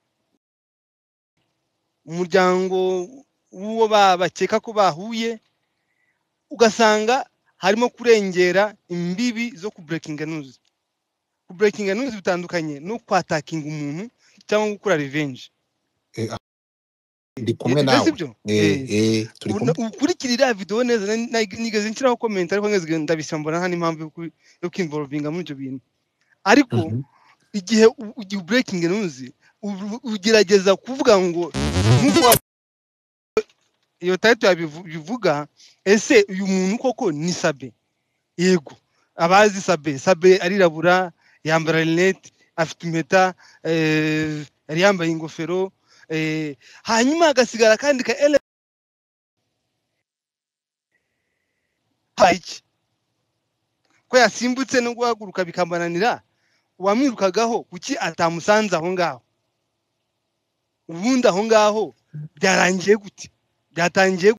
umuryango w'uwo bakeka ko bahuye, ugasanga harimo kurengera imbibi zo ku breaking news. Ku breaking news bitandukanye no kwatakinga umuntu cyangwa gukora revenge. Ndi kumwe nawe. Turi kumwe. Ukurikirira video neza nigeze nshiraho comment ariko ngeze ndabisambona nta n'impamvu yo kwinvolvinga muri ibyo bintu. Ariko igihe breaking news ugerageza kuvuga ngo iyo title bivuga ese uyu muntu koko ni Sabe. Yego abazi Sabe arirabura, yambara lunette, afite impeta, yari yambaye ingofero, hanyuma agasigara kandi ka Haiki ko yasimbutse no guhaguruka bikambananira, uwamwirukagaho kuki atamusanze aho ngaho? Ubundi aho ngaho byarangiye gute? Byatangiye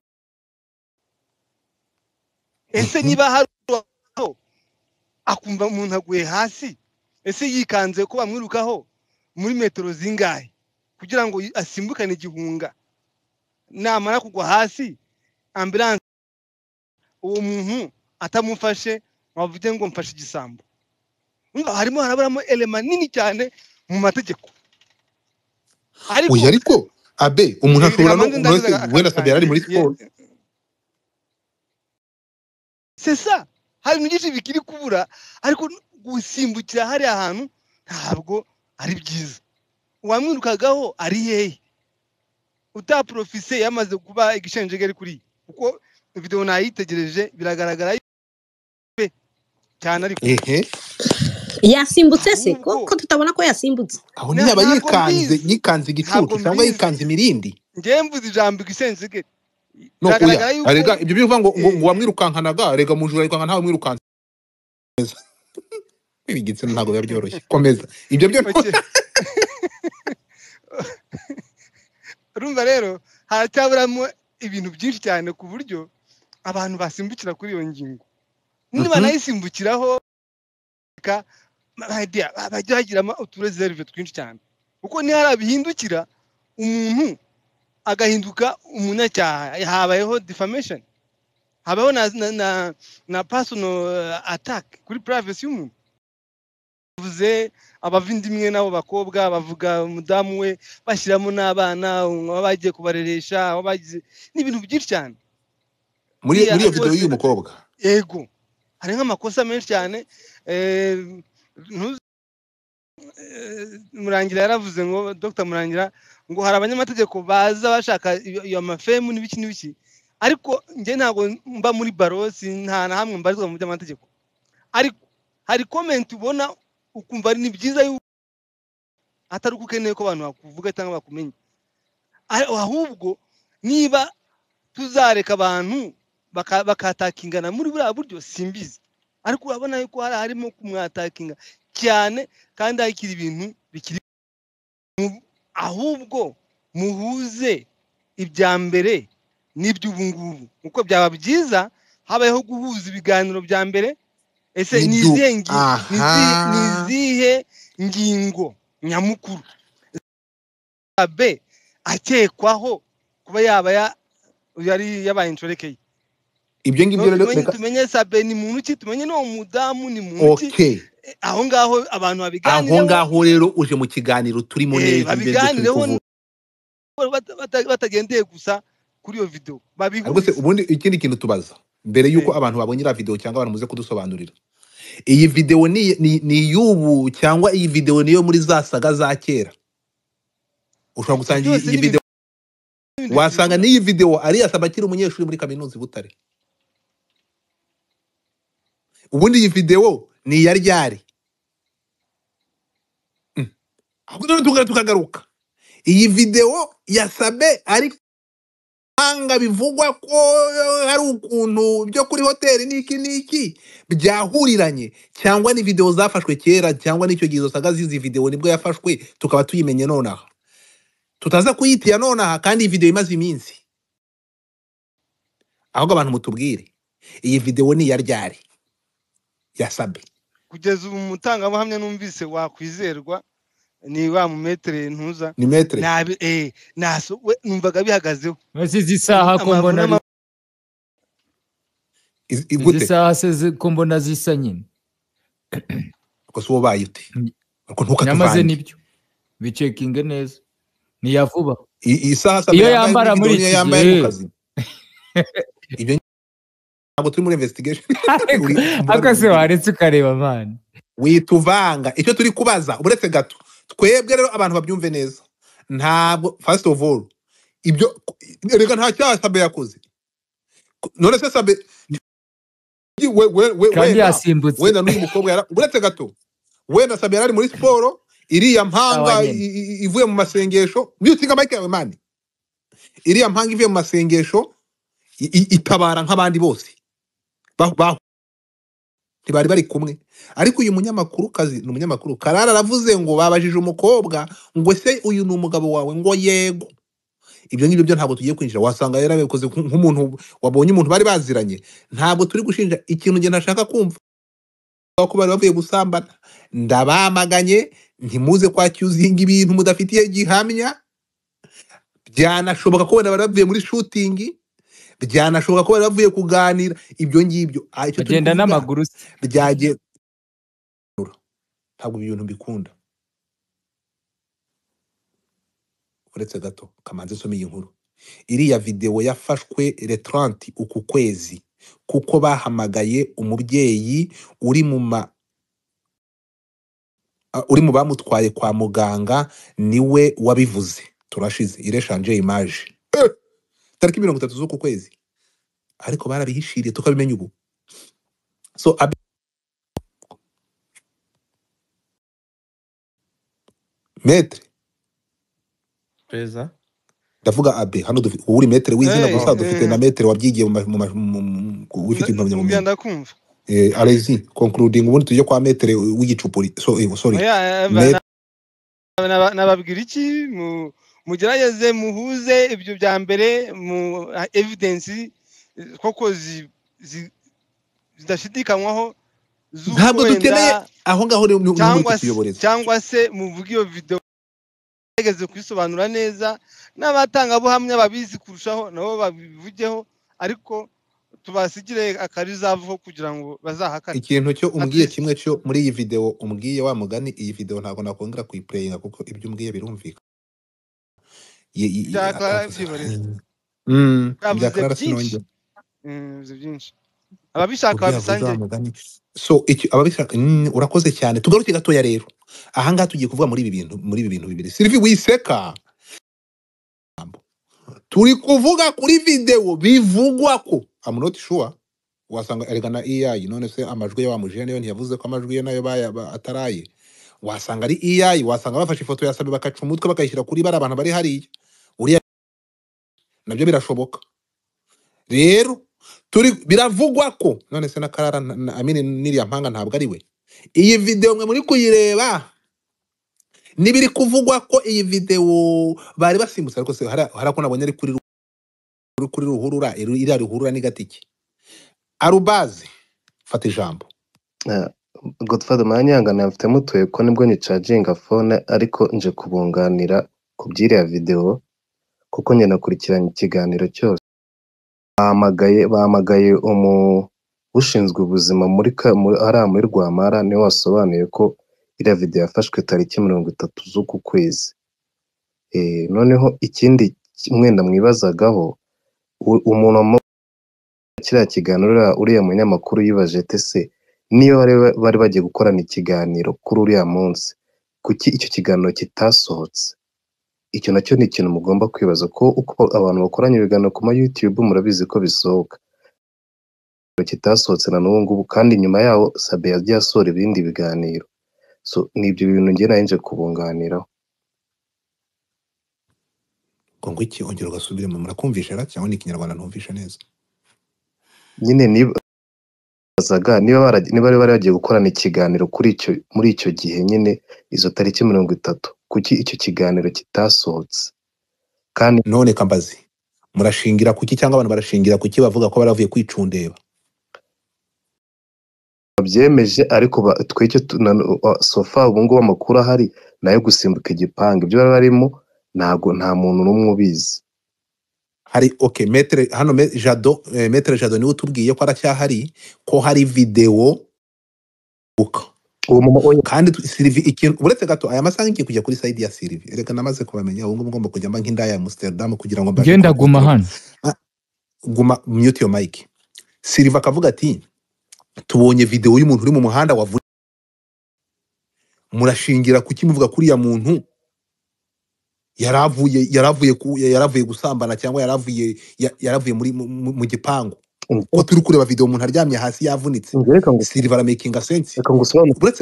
ese niba hari akumva umuntu aguye hasi, ese yikanze ko bamwirukaho muri metero zingahe kugira ngo asimbukane igihunga, namara kugwa hasi ambulance uwo muntu atamufashe wavuze ngo mfashe igisambo? Harimo haraburamo element nini cyane mu mategeko. Ariko Abe umuntu ashobora no wenda Sabe ari muri sport. C'est ça. Hari n'igiti bikiri kubura, ariko gusimbukira hari ahantu ntabwo ari byiza. Uwamwirukagaho ari hehe? Utaprofise yamaze kuba igishenjegeri kuri kuko video nayitegereje biragaragara cyane ariko yasimbutse se ko tutabona ko yasimbutse. Aho ni yaba yikanze igicucu cyangwa yikanze imirindi. Ngiye mvuze ijambo igishenjegeri. No oya arega ibyo bivuga ngo wamwirukankanaga rega mujura yikanka ntawe mwirukanze. Ibigitse ntago byoroshye. Komeza. Ibyo byo Urumva rero haracyaburamo ibintu byinshi cyane ku buryo abantu basimbukira kuri iyo ngingo. Niba nayisimbukiraho bajya bagiramo utureserve twinshi cyane, kuko ni harabihindukira umuntu agahinduka umunyacyaha, habayeho defamation, habayeho na personal attack kuri privacy y'umuntu. Bavuze abavindimwe nabo bakobwa, bavuga umudamu we, bashyiramo n'abana bagiye kubareresha, bagize n'ibintu byinshi cyane muri iyo video y'uyu mukobwa. Yego hari nk'amakosa menshi cyane. Murangira yaravuze ngo Dr. Murangira ngo hari abanyamategeko baza bashaka iyo mafemu n'ibiki, ariko nge ntago mba muri barosi, nta na hamwe mbarizwa mu by'amategeko. Ariko hari comment ubona ukumva ari byiza yuko atari ukeneye ko abantu bakuvuga cyangwa bakumenya, ahubwo niba tuzareka abantu bakatakingana muri buriya buryo simbizi, ariko urabona yuko harimo kumwatakinga cyane kandi hakiri ibintu bikiri. Ahubwo muhuze ibya mbere n'iby'ubu ngubu, uko byaba byiza habayeho guhuza ibiganiro bya mbere. Ese nizihe ngingo nyamukuru Sabe akekwaho kuba yaba yari yabaye introrekeye? Ibyo ngibyo rero tumenye Sabe ni muntu ki, tumenye no umudamu ni muntu ki. Aho ngaho abantu babiganira, aho ngaho rero uje mu kiganiro turimo neza babiganireho batagendeye gusa kuri iyo video babihuze. Ubundi ikindi kintu tubaza mbere yuko abantu babonye ira video cyangwa abantu muze kudusobanurira, iyi video ni yubu cyangwa iyi video niyo muri za saga za kera? Ushobora gusangira iyi video, wasanga n'iyi video ari ya Sabe akiri umunyeshuri muri kaminuza i Butare. Ubundi iyi video ni ya ryari? Ahubwo none tukagaruka iyi video ya Sabe ari hanga bivugwa ko hari ukuntu byo kuri hoteli niki byahuriranye, cyangwa ni video zafashwe kera, cyangwa nicyo gizo saga zizi video nibwo yafashwe tukaba tuyimenye nonaha, tutaza kuyitiya nonaha kandi iyi video imaze iminsi. Ahubwo abantu mutubwire iyi video ni ya ryari ya Sabe? Kugeza ubu mutangabuhamya numvise wakwizerwa ni wa mumetere ntuza ni metre nabi naso we numvaga bihagazeho Izi saha ko mbona ari izi igute saha se ko mbona zisa nyine ko so bayite ko nyamaze ntukatuvange nibyo bicekinge neza ni ya vuba isaha iyo yambara muri iki yambaye mu kazi ibyo ntabwo turi muri investigation akase waretse ukareba man wituvanga icyo turi kubaza uburetse gato twebwe rero abantu babyumve neza ntabwo first of all ibyo rega nta cyaha Sabe yakoze none se Sabe kandi yasimbutse wenda n'uyu mukobwa uburetse gato wenda Sabe yari muri siporo iriya mpanga ivuye mu masengesho myutinga mike yawe mani iriya mpanga ivuye mu masengesho itabara nk'abandi bose ntibari bari kumwe ariko uyu munyamakuru kazi ni umunyamakuru Karara aravuze ngo babajije umukobwa ngo se uyu ni umugabo wawe ngo yego ibyo ngibyo byo ntabwo tugiye kwinjira wasanga yarabikoze nk'umuntu wabonye umuntu bari baziranye ntabwo turi gushinja ikintu nge ntashaka kumva ko bari bavuye gusambana ndabamaganye ntimuze kwacyuzinga ibintu mudafitiye gihamya byanashoboka ko wenda bari bavuye muri shooting byanashoboka ko bari bavuye kuganira ibyo ngibyo agenda n'amaguru byagiye ntabwo ibintu mbikunda uretse gato kamanze some iyi nkuru iriya video yafashwe le 30 uku kwezi kuko bahamagaye umubyeyi uri mu bamutwaye kwa muganga niwe wabivuze turashize ireshanje image tariki 30 z'uku kwezi ariko barabihishiriye tukabimenya ubu so metre peza ndavuga Abe hano uri metre w'izina gusa dufite na metre wabyigiye wifite impamyabumenyi ndakumva allez-y concluding ubundi tujye kwa metre w'igicupuri sorry nababwira iki mugerageze muhuze ibyo bya mbere mu evidence koko zidashidikanywaho ntabwo dukeneye aho ngaho cyangwa se muvuga iyo video bageze kwisobanura neza n'abatangabuhamya babizi kurushaho nabo babivugeho ariko tubasigire akarizavuho kugira ngo bazahakane ikintu cyo umbwiye kimwe cyo muri iyi video umbwiye wa mugani iyi video ntabwo nakongera kuyiplayinga kuko ibyo umbwiye birumvika byakara sinongera byinshi ababishaka babisange so ababishaka urakoze cyane tugaruke gatoya rero aha ngaha tugiye kuvuga muri ibi bintu bibiri Sylvie wiseka turi kuvuga kuri video bivugwa ko I'm not sure wasanga eregana AI none se amajwi ya wamujene niyo ntiyavuze ko amajwi ye nayo ataraye wasanga ari AI wasanga bafashe ifoto ya Sabe bakaca umutwe bakayishyira kuri bari abantu bari hariya uriya nabyo birashoboka rero biravugwa ko none se na Karara amine niriya mpanga ntabwo ari we iyi video mwe muri kuyireba nibiri kuvugwa ko iyi video bari basimbutse ariko se harako nabonye ari kuri ruhurura iri ruhurura ni gatiki arubaze fata ijambo Godfather manyangana mfite mutuye ko nibwo ni charging phone ariko nje kubunganira ku byiriya video kuko nyene nakurikiranye ikiganiro cyose bahamagaye ushinzwe ubuzima muri Rwamara niwe wasobanuye ko iriya video yafashwe tariki 30 z'uku kwezi noneho ikindi mwenda mwibazagaho umuntu kiriya kiganiro uriya munyamakuru yibaje tese niyo bari bagiye gukorana ikiganiro kuri uriya munsi kuki icyo kiganiro kitasohotse icyo nacyo ni ikintu mugomba kwibaza ko uko abantu bakoranye ibiganiro ku ma YouTube murabizi ko bisohoka kitasohotse na n'ubu ngubu kandi nyuma yaho Sabe yagiye asora ibindi biganiro so nibyo bintu ngiye naje kubunganiraho ngo iki ongera ugasubire mu murakumvisha ra cyangwa ni Kinyarwanda ntumvisha neza nyine nibazaga niba bari bagiye gukorana ikiganiro muri icyo gihe nyine izo tariki 30 kuki icyo kiganiro kitasohotse kandi none kambazi murashingira kuki cyangwa abantu barashingira kuki bavuga ko baravuye kwicundeba byemeje ariko tweke sofa ubu ngubu amakuru ahari nayo gusimbuka igipangu ibyo bari barimo nta muntu n'umwe ubizi hari okay metre hano Jado metre Jado niwe utubwiye ko aracyahari ko hari video uko kandi Sylvie ikintu uretse gato aya masaha ngiye kujya kuri side ya Sylvie reka namaze kubamenya ubu ngubu ngomba kujya nk'indaya ya Amsterdam kugira ngo genda guma hano guma mute your mic Sylvie akavuga ati tubonye video y'umuntu uri mu muhanda wavuye murashingira kuki muvuga kuri ya muntu yaravuye gusambana cyangwa yaravuye muri mu gipangu ko turi kureba video umuntu aryamye hasi yavunitse Silver making a sense uretse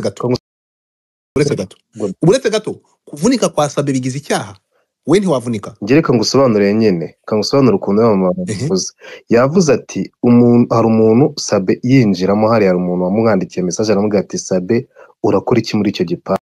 gato kuvunika kwa Sabe bigize icyaha we ntiwavunika ngereka ngusobanurire nyene kangusobanura ukuntu yavuze ati hari umuntu Sabe yinjiramo hari umuntu wamwandikiye message aramubwira ati Sabe urakora iki muri icyo gipangu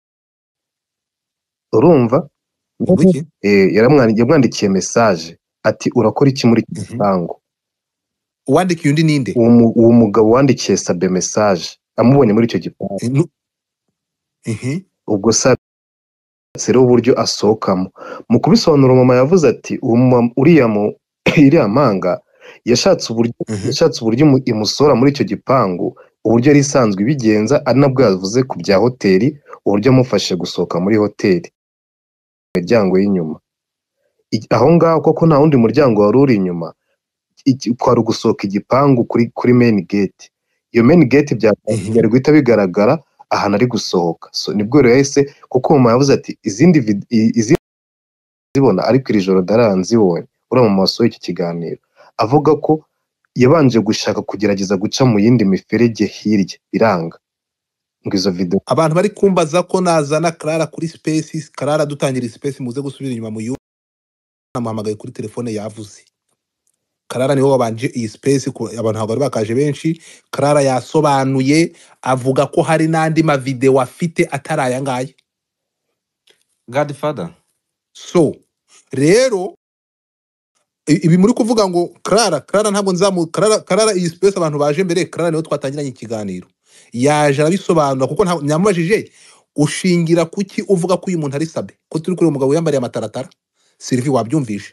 urumva yamwandikiye message ati urakora iki muri iki gipangu uwandikiye undi ninde uwo mugabo wandikiye Sabe message amubonye muri icyo gipangu ubwo Sabe rero uburyo asohokamo mu kubisobanura mama yavuze ati iriya manga yashatse uburyo imusora muri icyo gipangu uburyo yari isanzwe ibigenza ari nabwo yavuze ku bya hoteli uburyo amufashe gusohoka muri hoteli imiryango y'inyuma aho ngaho koko nta wundi muryango wari uri inyuma kwari gusohoka igipangu kuri main gate iyo main gate byari guhita bigaragara ahantu ari gusohoka so nibwo rero yahise kuko mama yavuze ati izindi zibona ariko iri joro daranzibonye uri mu maso y'iki kiganiro avuga ko yabanje gushaka kugerageza guca mu yindi miferege hirya biranga ngo izo video abantu bari kumbaza ko nazana Clara kuri space Clara dutangira space muze gusubira inyuma mu yuko namuhamagaye kuri telefone yavuze Clara niwe wabanje iyi space ko abantu ntabwo bari bakaje benshi Clara yasobanuye avuga ko hari nandi ma video afite ataraya ngaye Godfather so rero ibi muri kuvuga ngo Clara ntabwo Clara iyi space abantu baje mbere Clara niwe twatangiranye ikiganiro yaje arabisobanura kuko nyamubajije ushingira kuki uvuga ko uyu muntu ari Sabe ko turi kuri umugabo yambariye amataratara Sylvie wabyumvishe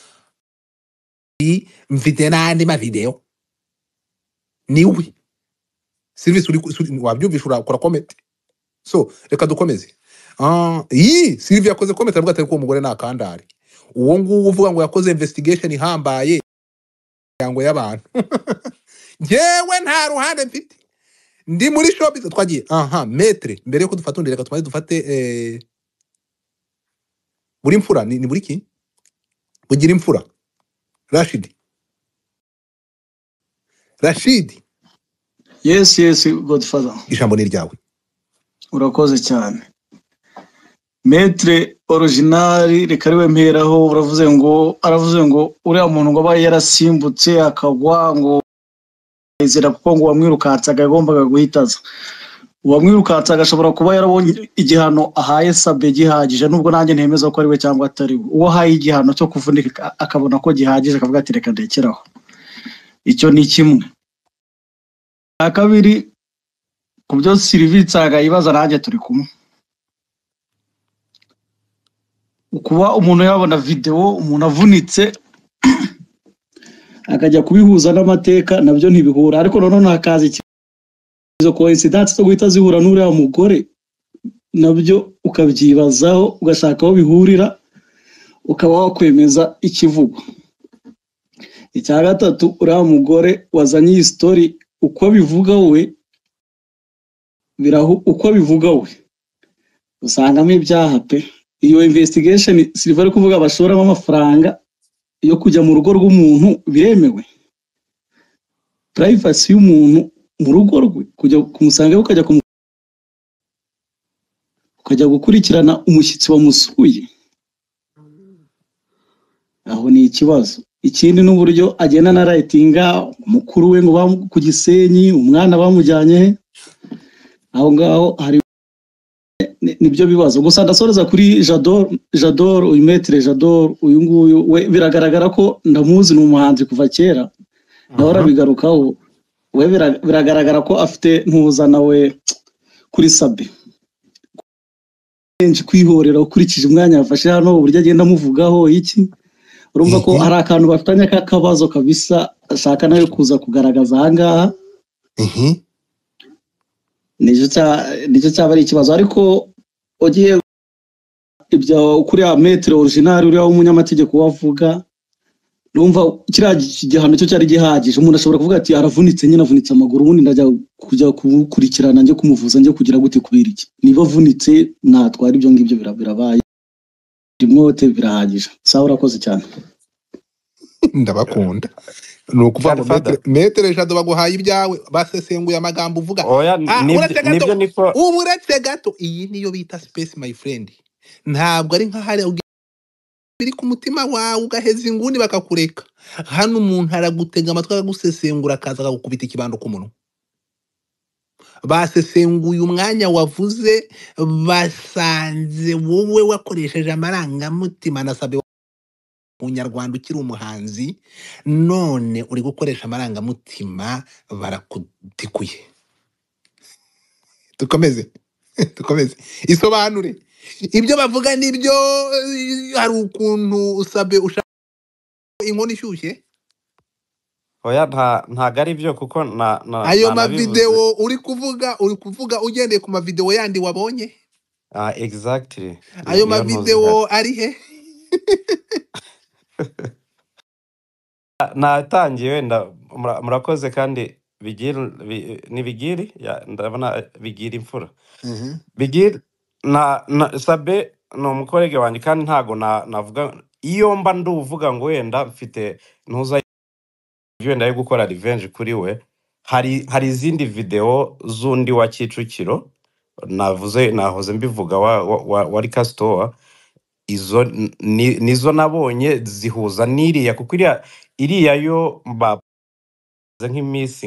mfite nandi ma video niwe Sylvie wabyumvishe urakora comment so reka dukomeze Sylvie yakoze comment avuga ati ko umugore nakandari uwo nguwo uvuga ngo yakoze investigation ihambaye yango y'abantu ngewe nta ruhande mfite ndi muri shop twagiye metre mbere yuko dufata undi reka tumaze dufate buri mfura ni buri ki bugira imfura Rashid yes Godfather ijambo ni ryawe urakoze cyane metre original reka riwe mperaho aravuze ngo uriya muntu ngo abaye yarasimbutse akagwa ngo izera kuko ngo wamwirukatsaga agombaga guhitaza uwamwirukatsaga ashobora kuba yarabonye igihano ahaye Sabe gihagije nubwo nanjye ntemeza ko ari we cyangwa atari we uwo haye igihano cyo kuvunika akabona ko gihagije akavuga ati reka ndekeraho icyo ni kimwe akabiri ku byo Sylvie Nsaga yibaza nanjye turi kumwe kuba umuntu yabona video umuntu avunitse akajya kubihuza n'amateka nabyo ntibihura ariko none hakaza izo coincidence zo guhita zihura n'uriya mugore nabyo ukabyibazaho ugashaka aho bihurira ukaba wakwemeza ikivugo icya gatatu uriya mugore wazanye iyi story uko bivuga we usangamo ibyaha pe iyo investigation Silver ari kuvuga bashoramo amafaranga yo kujya mu rugo rw'umuntu biremewe privacy y'umuntu mu rugo rwe kujya kumusanga ukajya gukurikirana umushyitsi wamusuye aho ni ikibazo ikindi n'uburyo agenda na writinga mukuru we ngo ku Gisenyi umwana bamujyanye aho ngaho hari nibyo bibazo gusa ndasoreza kuri Jador uyu metre Jador uyu nguyu we biragaragara ko ndamuzi n'umuhanzi kuva kera naho arabigarukaho we biragaragara ko afite ntuza nawe kuri Sabe kenshi kwihorera ukurikije umwanya yafashe hano uburyo agenda amuvugaho iki urumva ko hari akantu bafitanye k'akabazo kabisa ashaka nawe kuza kugaragaza ahangaha nicyo cyaba ari ikibazo ariko ugiye ibyo kuri ya metre original uriya w'umunyamategeko wavuga numva kiriya gihano cyo cyari gihagije umuntu ashobora kuvuga ati aravunitse nyine avunitse amaguru ubundi ndajya kujya kukurikirana njye kumuvuza njye kugira gute kubera iki niba avunitse natwara ibyo ngibyo birabaye imwote birahagije sawa urakoze cyane ndabakunda ni ukuvuga ngo metere jado baguhaye ibyawe basesenguye amagambo uvuga uretse gato iyi niyo bita space my friend ntabwo ari nka hariya biri ku mutima wawe ugaheza inguni bakakureka hano umuntu aragutega amatwi akagusesengura akaza akagukubita ikibando ku munwa basesenguye umwanya wavuze basanze wowe wakoresheje amarangamutima na Sabe Umunyarwanda ukiri umuhanzi none uri gukoresha amarangamutima barakutikuye. Dukomeze isobanure ibyo bavuga nibyo hari ukuntu Sabe ushaka inkoni ishyushye oya ntago ari byo kuko ayo mavideo uri kuvuga ugendeye ku mavideo yandi wabonye exactly ayo mavideo ari he natangiye wenda murakoze kandi bigiri ndabona bigira imfura bigiri na Sabe no umukorege wanjye kandi ntago navuga iyo mba nduvuga ngo wenda mfite ntuza wenda yo gukora revenge kuri we hari izindi video zundi wa Kicukiro nahoze mbivuga wa Rikastor izo nizo nabonye zihuza niriya kuko iriya yo mbaze nk'imisi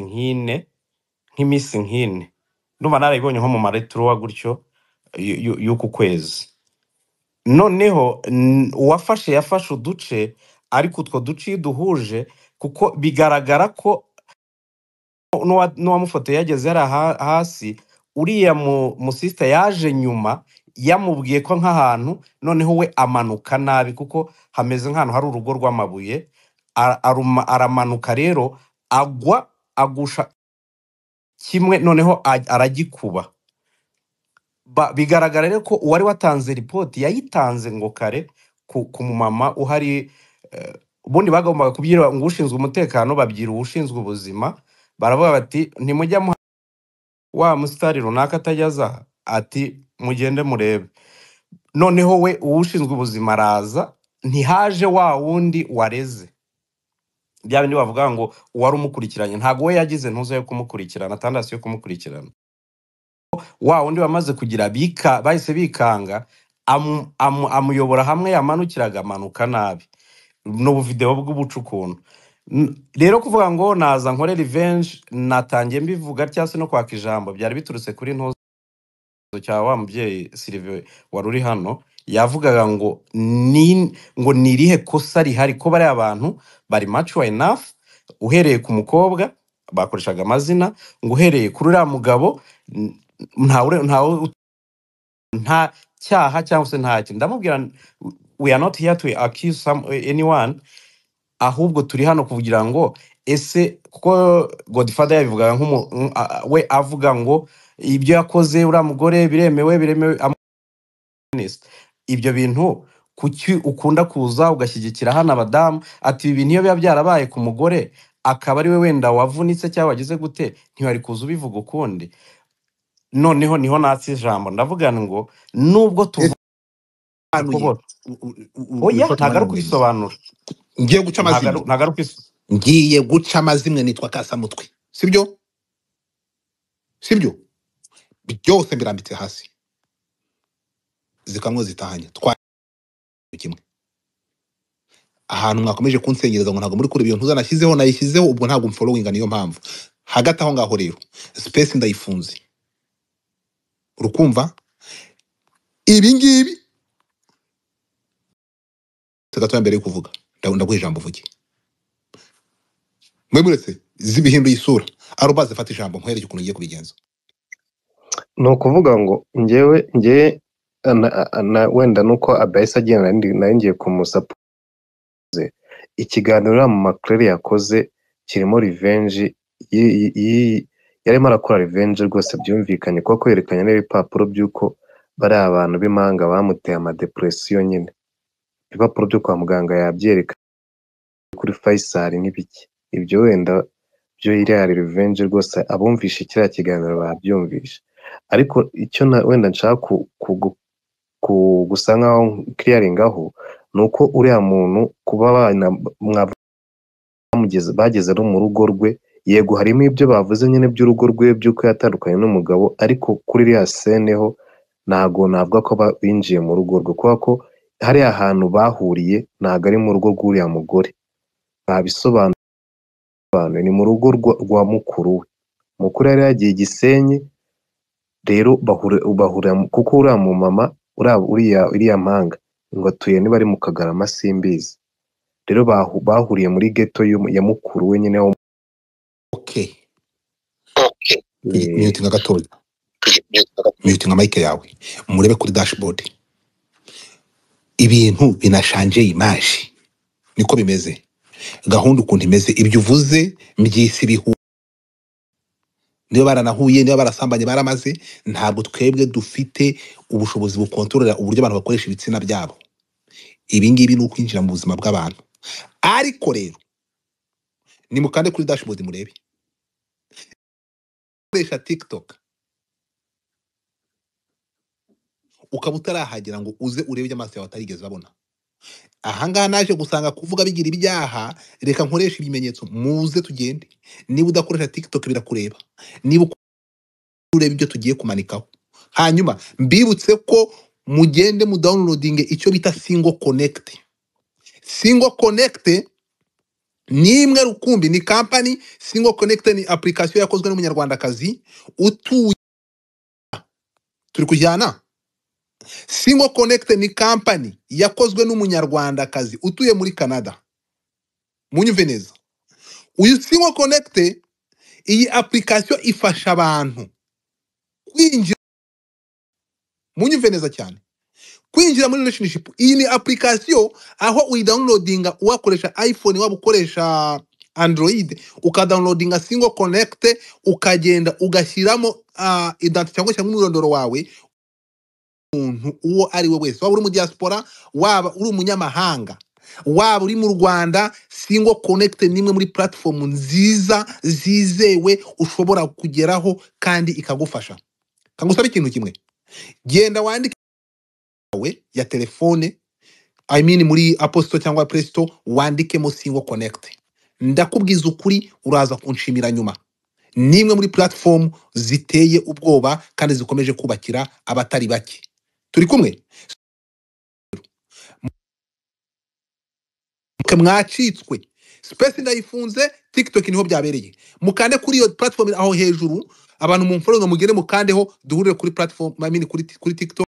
nk'ine ndumva narayibonye nko mu maretro wa gutyo y'uku kwezi noneho yafashe uduce ariko utwo duci duhuje kuko bigaragara ko n'uwamufoto yageze yari hasi uriya mu sister yaje nyuma yamubwiye ko nk'ahantu noneho we amanuka nabi kuko hameze nk'ahantu hari urugo rw'amabuye aramanuka rero agusha kimwe noneho aragikuba bigaragara rero ko uwari watanze report yayitanze ngo kare ku mumama uhari ubundi bagombaga kubyira ngo ushinzwe umutekano babyira ushinzwe ubuzima baravuga bati ntimujya wa mustari runaka atajyaza ati mugende murebe noneho we ushinzwe ubuzima araza ntihaje wa wundi wareze bya bindi bavuga ngo uwari umukurikiranye ntago we yagize ntuzo yo kumukurikirana tandasi yo kumukurikirana wa wundi bamaze kugira bahise bikanga amuyobora hamwe yamanukiraga amanuka nabi no video bw'ubucukuntu rero kuvuga ngo naza nkore revenge natangiye mbivuga cyase no kwaka ijambo byari biturutse kuri ntuzo cya wa mubyeyi Sylvie waruri hano yavugaga ngo nirihe kosa rihari ko bari abantu bari mature enough uhereye ku mukobwa bakoreshaga amazina ngo uhereye kuri uriya mugabo nta cyaha cyangwa se nta kintu ndamubwira we are not here to accuse anyone ahubwo turi hano kugira ngo ese kuko Godfather yabivugaga we avuga ngo ibyo yakoze uriya mugore biremewe ibyo bintu kuki ukunda kuza ugashyigikira hano abadamu ati ibi niyo biba byarabaye ku mugore akaba ari we wenda wavunitse cyangwa wagize gute ntiwari kuza ubivuga ukundi noneho niho natsi ijambo ndavuga ngo nubwo tuvuga oya ntagaruka kwisobanura ngiye guca amazimwe ngiye guca amazimwe nitwa Kasamutwe sibyo byose birambitse hasi zikamwe zitahanye kimwe ahantu mwakomeje kunsengereza ngo ntago muri kuri ibyo ntuzanashyizeho nayishyizeho ubwo ntago mfollowing niyo mpamvu hagati aho ngaho rero space ndayifunze urukumva ibi ngibi tagato mbere yo kuvuga ndaguha ijambo vuge mwemuretse zibihinduye isura. Arubaze fata ijambo nkwereke ukuntu ugiye kubigenza. ni ukuvuga ngo njyewe wenda nuko adahise agenda nari ngiye kumusapoze ikiganiro mu makurere yakoze kirimo revenge yarimo arakora revenge rwose byumvikanye kuko yerekanye n'ibipapuro by'uko bari abantu b'impanga bamuteye amadepresiyo nyine ibipapuro byo kwa muganga yabyereka kuri Faisal n'ibiki ibyo wenda byo iriya revenge rwose abumvishe kiriya kiganiro babyumvishe ariko icyo wenda nshaka gusa nkaho clearingaho ni uko uriya muntu kuba bageze no mu rugo rwe yego harimo ibyo bavuze nyine by'urugo rwe by'uko yatandukanye n'umugabo ariko kuri iriya seneho ntago navuga ko binjiye mu rugo rwe kubera ko hariya hantu bahuriye ntago ari mu rugo rw'uriya mugore babisobanuye ni mu rugo rwa mukuru we mukuru yari yagiye Gisenyi rero bahurira kuko uriya mu mama uriya mpanga ngo atuye niba ari mu Kagarama simbizi rero bahuriye muri ghetto ya mukuru we nyine okay mutinga gatoya mutinga mic yawe murebe kuri dashboard ibintu binashanje image niko bimeze gahunda ukuntu imeze ibyo uvuze mbyisi bihu niyo baranahuye niyo barasambanye baramaze ntabwo twebwe dufite ubushobozi bukontorora uburyo abantu bakoresha ibitsina byabo ibi ngibi ni ukwinjira mu buzima bw'abantu ariko rero ni mukande kuri dashboard murebe koresha TikTok ukaba utarahagera ngo uze urebe amaso yawe atarigeze babona ahangaha naje gusanga kuvuga bigira ibyaha reka nkoresha ibimenyetso muze tugende niba udakoresha TikTok birakureba niba ureba ibyo tugiye kumanikaho hanyuma mbibutse ko mugende mu downloading icyo bita Single Connect ni imwe rukumbi ni company Single Connect ni application yakozwe n'umunyarwandakazi utuye turi kujyana Single Connect ni company yakozwe n'umunyarwandakazi utuye muri Canada munyumve neza uyu Single Connect iyi application ifasha abantu kwinjira munyumve neza cyane kwinjira muri relationship. Iyi ni application aho uyidownloadinga uwakoresha iPhone waba ukoresha Android ukadownloadinga Single Connect ukagenda ugashyiramo identity cyangwa umwirondoro wawe umuntu uwo ari we wese waba uri mu diaspora waba uri umunyamahanga waba uri mu Rwanda. Single Connect nimwe muri platform nziza zizewe ushobora kugeraho kandi ikagufasha. Kangusaba ikintu kimwe, genda wandike ya telefone muri Apple Store cyangwa Play Store wandikemo Single Connect. Ndakubwiza ukuri uraza kunshimira nyuma. Nimwe muri platform ziteye ubwoba kandi zikomeje kubakira abatari bake. Turi kumwe mwacitswe space ndayifunze TikTok niho byabereye mukande kuri iyo platform aho hejuru abantu mumfollow mugere mukandeho duhurire kuri platform kuri TikTok.